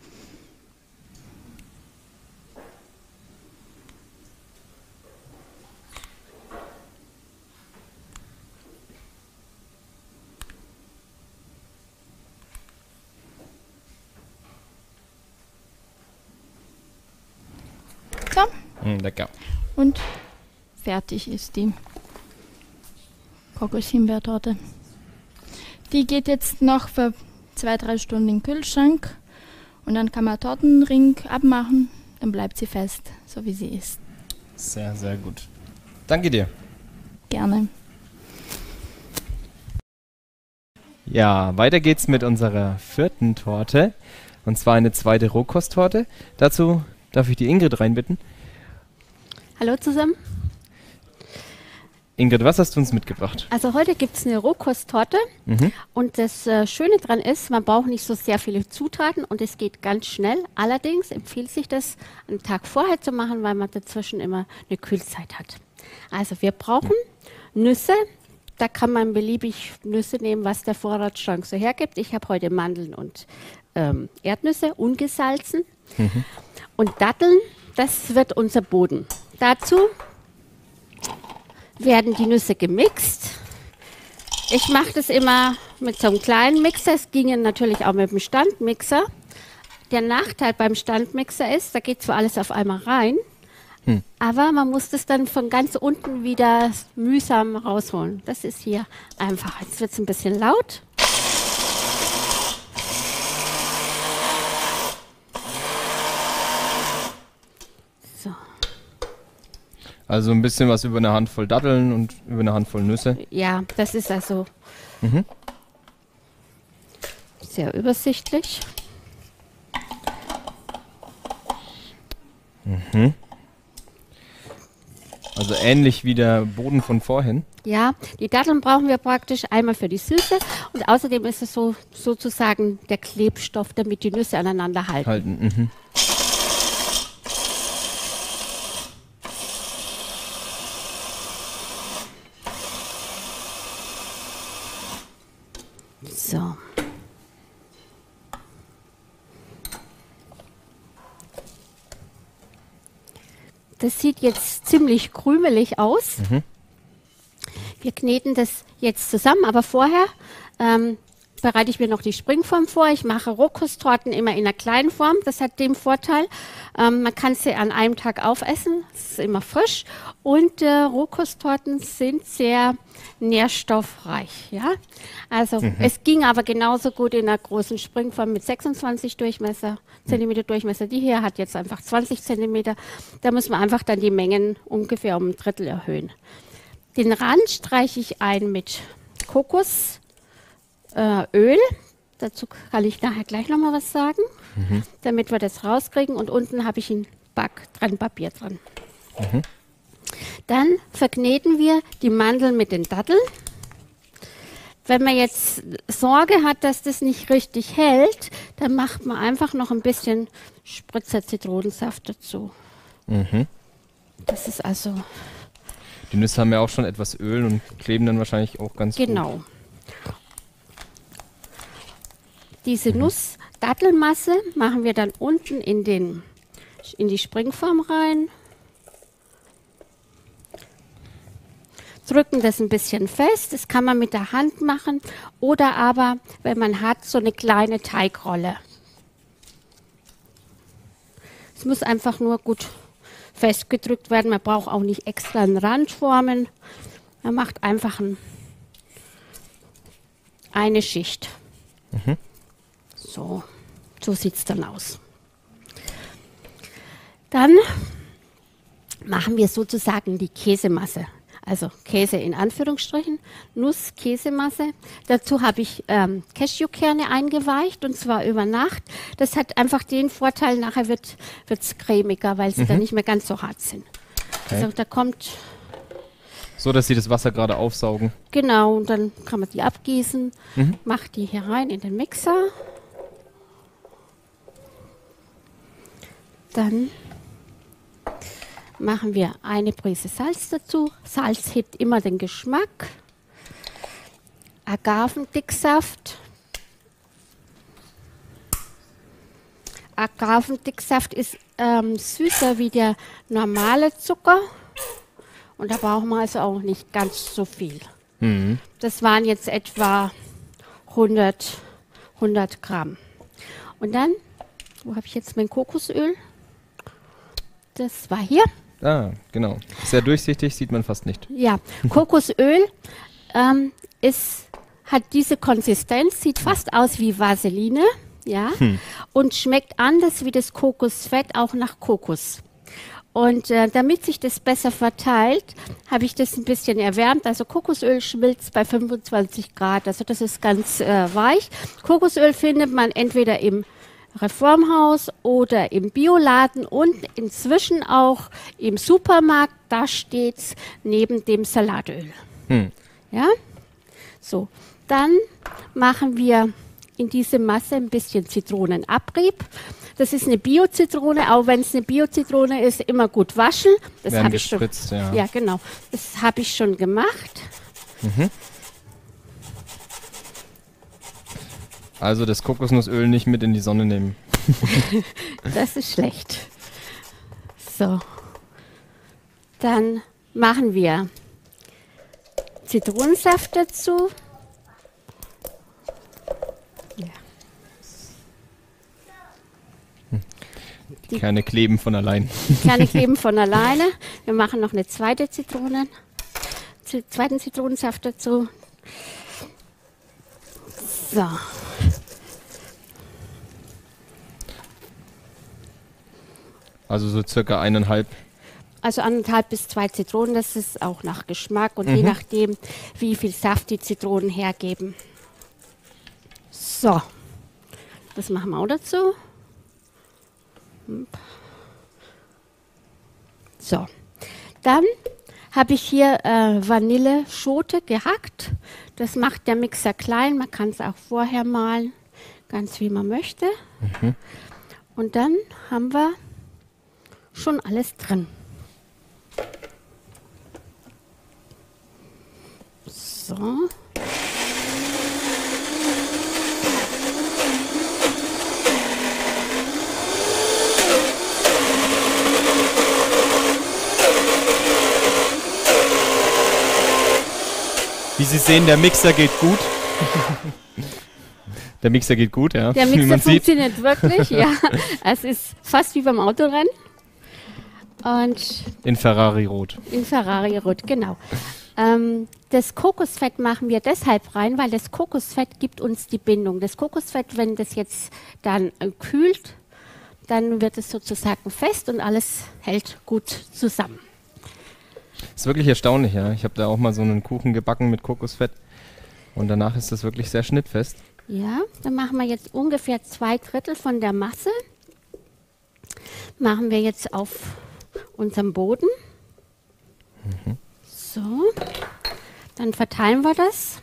So. Lecker. Und fertig ist die Kokos-Himbeertorte. Die geht jetzt noch für 2-3 Stunden in den Kühlschrank und dann kann man Tortenring abmachen, dann bleibt sie fest, so wie sie ist. Sehr, sehr gut. Danke dir. Gerne. Ja, weiter geht's mit unserer 4. Torte und zwar eine 2. Rohkosttorte. Dazu darf ich die Ingrid reinbitten. Hallo zusammen. Ingrid, was hast du uns mitgebracht? Also heute gibt es eine Rohkosttorte und das Schöne daran ist, man braucht nicht so sehr viele Zutaten und es geht ganz schnell. Allerdings empfiehlt sich das einen Tag vorher zu machen, weil man dazwischen immer eine Kühlzeit hat. Also wir brauchen Nüsse, da kann man beliebig Nüsse nehmen, was der Vorratsschrank so hergibt. Ich habe heute Mandeln und Erdnüsse, ungesalzen. Und Datteln, das wird unser Boden. Dazu werden die Nüsse gemixt. Ich mache das immer mit so einem kleinen Mixer. Es ginge natürlich auch mit dem Standmixer. Der Nachteil beim Standmixer ist, da geht zwar alles auf einmal rein, aber man muss das dann von ganz unten wieder mühsam rausholen. Das ist hier einfach. Jetzt wird es ein bisschen laut. So. Also ein bisschen was über eine Handvoll Datteln und über eine Handvoll Nüsse. Ja, das ist also sehr übersichtlich. Also ähnlich wie der Boden von vorhin. Ja, die Datteln brauchen wir praktisch einmal für die Süße und außerdem ist es so sozusagen der Klebstoff, damit die Nüsse aneinander halten. So. Das sieht jetzt ziemlich krümelig aus. Wir kneten das jetzt zusammen, aber vorher bereite ich mir noch die Springform vor. Ich mache Rohkosttorten immer in einer kleinen Form. Das hat den Vorteil, man kann sie an einem Tag aufessen. Es ist immer frisch. Und Rohkosttorten sind sehr nährstoffreich. Ja? Also es ging aber genauso gut in einer großen Springform mit 26 Zentimeter Durchmesser. Die hier hat jetzt einfach 20 Zentimeter. Da muss man einfach dann die Mengen ungefähr um ein Drittel erhöhen. Den Rand streiche ich ein mit Kokosöl. Dazu kann ich nachher gleich nochmal was sagen, damit wir das rauskriegen. Und unten habe ich ein Backtrennpapier dran. Dann verkneten wir die Mandeln mit den Datteln. Wenn man jetzt Sorge hat, dass das nicht richtig hält, dann macht man einfach noch ein bisschen Spritzer Zitronensaft dazu. Das ist also... Die Nüsse haben ja auch schon etwas Öl und kleben dann wahrscheinlich auch ganz gut. Genau. Diese Nuss-Dattelmasse machen wir dann unten in die Springform rein. Drücken das ein bisschen fest. Das kann man mit der Hand machen oder aber, wenn man hat, so eine kleine Teigrolle. Es muss einfach nur gut festgedrückt werden. Man braucht auch nicht extra einen Rand formen. Man macht einfach eine Schicht. So sieht es dann aus. Dann machen wir sozusagen die Käsemasse. Also Käse in Anführungsstrichen, Nuss-Käsemasse. Dazu habe ich Cashewkerne eingeweicht und zwar über Nacht. Das hat einfach den Vorteil, nachher wird es cremiger, weil sie dann nicht mehr ganz so hart sind. Okay. Also da kommt... So, dass sie das Wasser gerade aufsaugen. Genau, und dann kann man die abgießen, macht die hier rein in den Mixer. Dann machen wir eine Prise Salz dazu. Salz hebt immer den Geschmack. Agavendicksaft. Agavendicksaft ist süßer wie der normale Zucker. Und da brauchen wir also auch nicht ganz so viel. Das waren jetzt etwa 100 Gramm. Und dann, wo habe ich jetzt mein Kokosöl? Das war hier. Ah, genau. Sehr durchsichtig, sieht man fast nicht. Ja, Kokosöl hat diese Konsistenz, sieht fast aus wie Vaseline, ja, und schmeckt anders wie das Kokosfett auch nach Kokos. Und damit sich das besser verteilt, habe ich das ein bisschen erwärmt. Also Kokosöl schmilzt bei 25 Grad, also das ist ganz weich. Kokosöl findet man entweder im Reformhaus oder im Bioladen und inzwischen auch im Supermarkt. Da steht es neben dem Salatöl. Ja? So, dann machen wir in diese Masse ein bisschen Zitronenabrieb. Das ist eine Bio-Zitrone, auch wenn es eine Bio-Zitrone ist, immer gut waschen. Das habe ich schon. Ja, genau. Das habe ich schon gemacht. Also das Kokosnussöl nicht mit in die Sonne nehmen. Das ist schlecht. So. Dann machen wir Zitronensaft dazu. Ja. Die Kerne kleben von allein. Die Kerne kleben von alleine. Wir machen noch eine zweiten Zitronensaft dazu. So. Also so circa 1,5 also 1,5 bis 2 Zitronen, das ist auch nach Geschmack und je nachdem, wie viel Saft die Zitronen hergeben. So, das machen wir auch dazu. So, dann habe ich hier Vanilleschote gehackt. Das macht der Mixer klein, man kann es auch vorher malen, ganz wie man möchte. Und dann haben wir schon alles drin. So. Wie Sie sehen, der Mixer geht gut. Der Mixer geht gut, ja. Der Mixer funktioniert wirklich, ja. Es ist fast wie beim Autorennen. Und in Ferrari Rot. In Ferrari Rot, genau. Das Kokosfett machen wir deshalb rein, weil das Kokosfett gibt uns die Bindung. Das Kokosfett, wenn das jetzt dann kühlt, dann wird es sozusagen fest und alles hält gut zusammen. Das ist wirklich erstaunlich, ja. Ich habe da auch mal so einen Kuchen gebacken mit Kokosfett und danach ist das wirklich sehr schnittfest. Ja, dann machen wir jetzt ungefähr 2/3 von der Masse. Machen wir jetzt auf unserem Boden. So, dann verteilen wir das.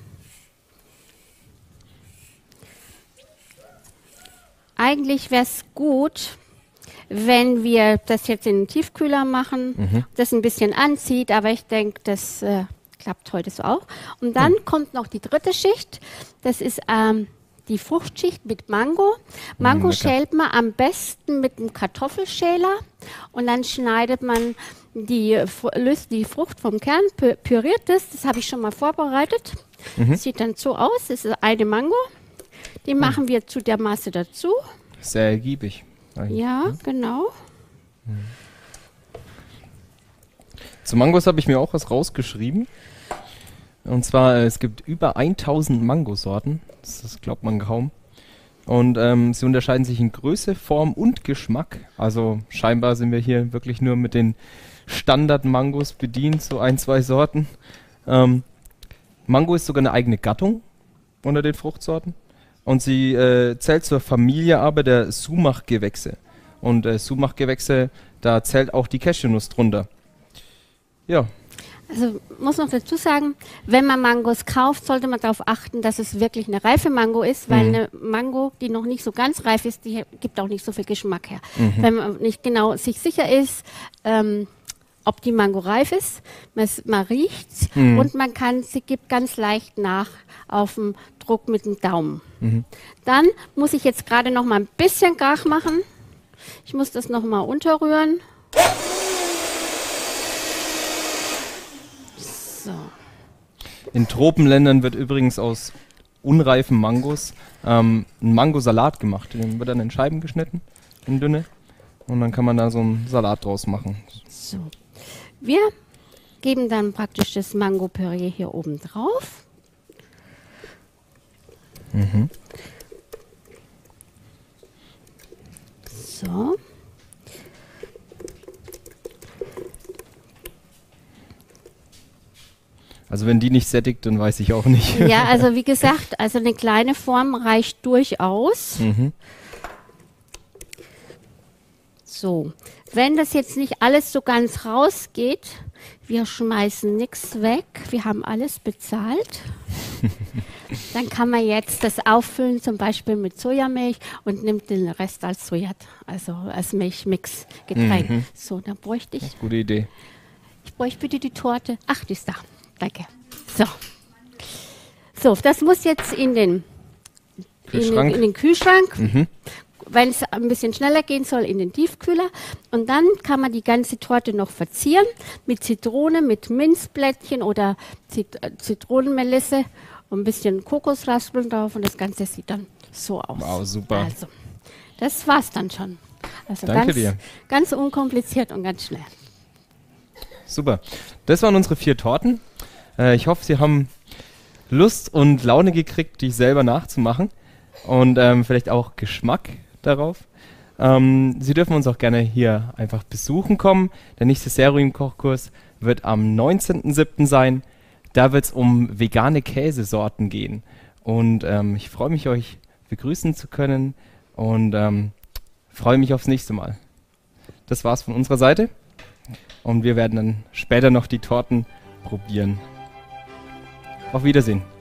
Eigentlich wäre es gut, wenn wir das jetzt in den Tiefkühler machen, das ein bisschen anzieht, aber ich denke, das klappt heute so auch. Und dann kommt noch die dritte Schicht, das ist die Fruchtschicht mit Mango. Mango schält man am besten mit einem Kartoffelschäler und dann schneidet man löst die Frucht vom Kern, püriert das habe ich schon mal vorbereitet. Sieht dann so aus, das ist eine Mango, die machen wir zu der Masse dazu. Sehr ergiebig. Ja, genau. Zu Mangos habe ich mir auch was rausgeschrieben. Und zwar, es gibt über 1000 Mangosorten. Das glaubt man kaum. Und sie unterscheiden sich in Größe, Form und Geschmack. Also scheinbar sind wir hier wirklich nur mit den Standard-Mangos bedient, so 1-2 Sorten. Mango ist sogar eine eigene Gattung unter den Fruchtsorten. Und sie zählt zur Familie aber der Sumach-Gewächse. Und Sumach-Gewächse, da zählt auch die Cashewnuss drunter. Ja. Also muss noch dazu sagen, wenn man Mangos kauft, sollte man darauf achten, dass es wirklich eine reife Mango ist, weil eine Mango, die noch nicht so ganz reif ist, die gibt auch nicht so viel Geschmack her. Wenn man nicht genau sich sicher ist, ob die Mango reif ist, man riecht's und sie gibt ganz leicht nach auf dem Druck mit dem Daumen. Dann muss ich jetzt gerade noch mal ein bisschen Krach machen. Ich muss das noch mal unterrühren. So. In Tropenländern wird übrigens aus unreifen Mangos ein Mangosalat gemacht. Den wird dann in Scheiben geschnitten, in dünne. Und dann kann man da so einen Salat draus machen. So. Wir geben dann praktisch das Mango-Püree hier oben drauf. So. Also wenn die nicht sättigt, dann weiß ich auch nicht. Ja, also wie gesagt, also eine kleine Form reicht durchaus. So, wenn das jetzt nicht alles so ganz rausgeht, wir schmeißen nichts weg, wir haben alles bezahlt, dann kann man jetzt das auffüllen, zum Beispiel mit Sojamilch und nimmt den Rest als als Milchmix-Getränk. So, dann bräuchte ich... Gute Idee. Ich bräuchte bitte die Torte. Ach, die ist da. Danke. So, das muss jetzt in den Kühlschrank. Wenn es ein bisschen schneller gehen soll, in den Tiefkühler. Und dann kann man die ganze Torte noch verzieren mit Zitrone, mit Minzblättchen oder Zitronenmelisse und ein bisschen Kokosraspeln drauf. Und das Ganze sieht dann so aus. Wow, super. Also, das war's dann schon. Also Danke dir. Ganz unkompliziert und ganz schnell. Super. Das waren unsere 4 Torten. Ich hoffe, Sie haben Lust und Laune gekriegt, die selber nachzumachen. Und vielleicht auch Geschmack darauf. Sie dürfen uns auch gerne hier einfach besuchen kommen. Der nächste Serum-Kochkurs wird am 19.07. sein. Da wird es um vegane Käsesorten gehen. Und ich freue mich, euch begrüßen zu können und freue mich aufs nächste Mal. Das war's von unserer Seite. Und wir werden dann später noch die Torten probieren. Auf Wiedersehen.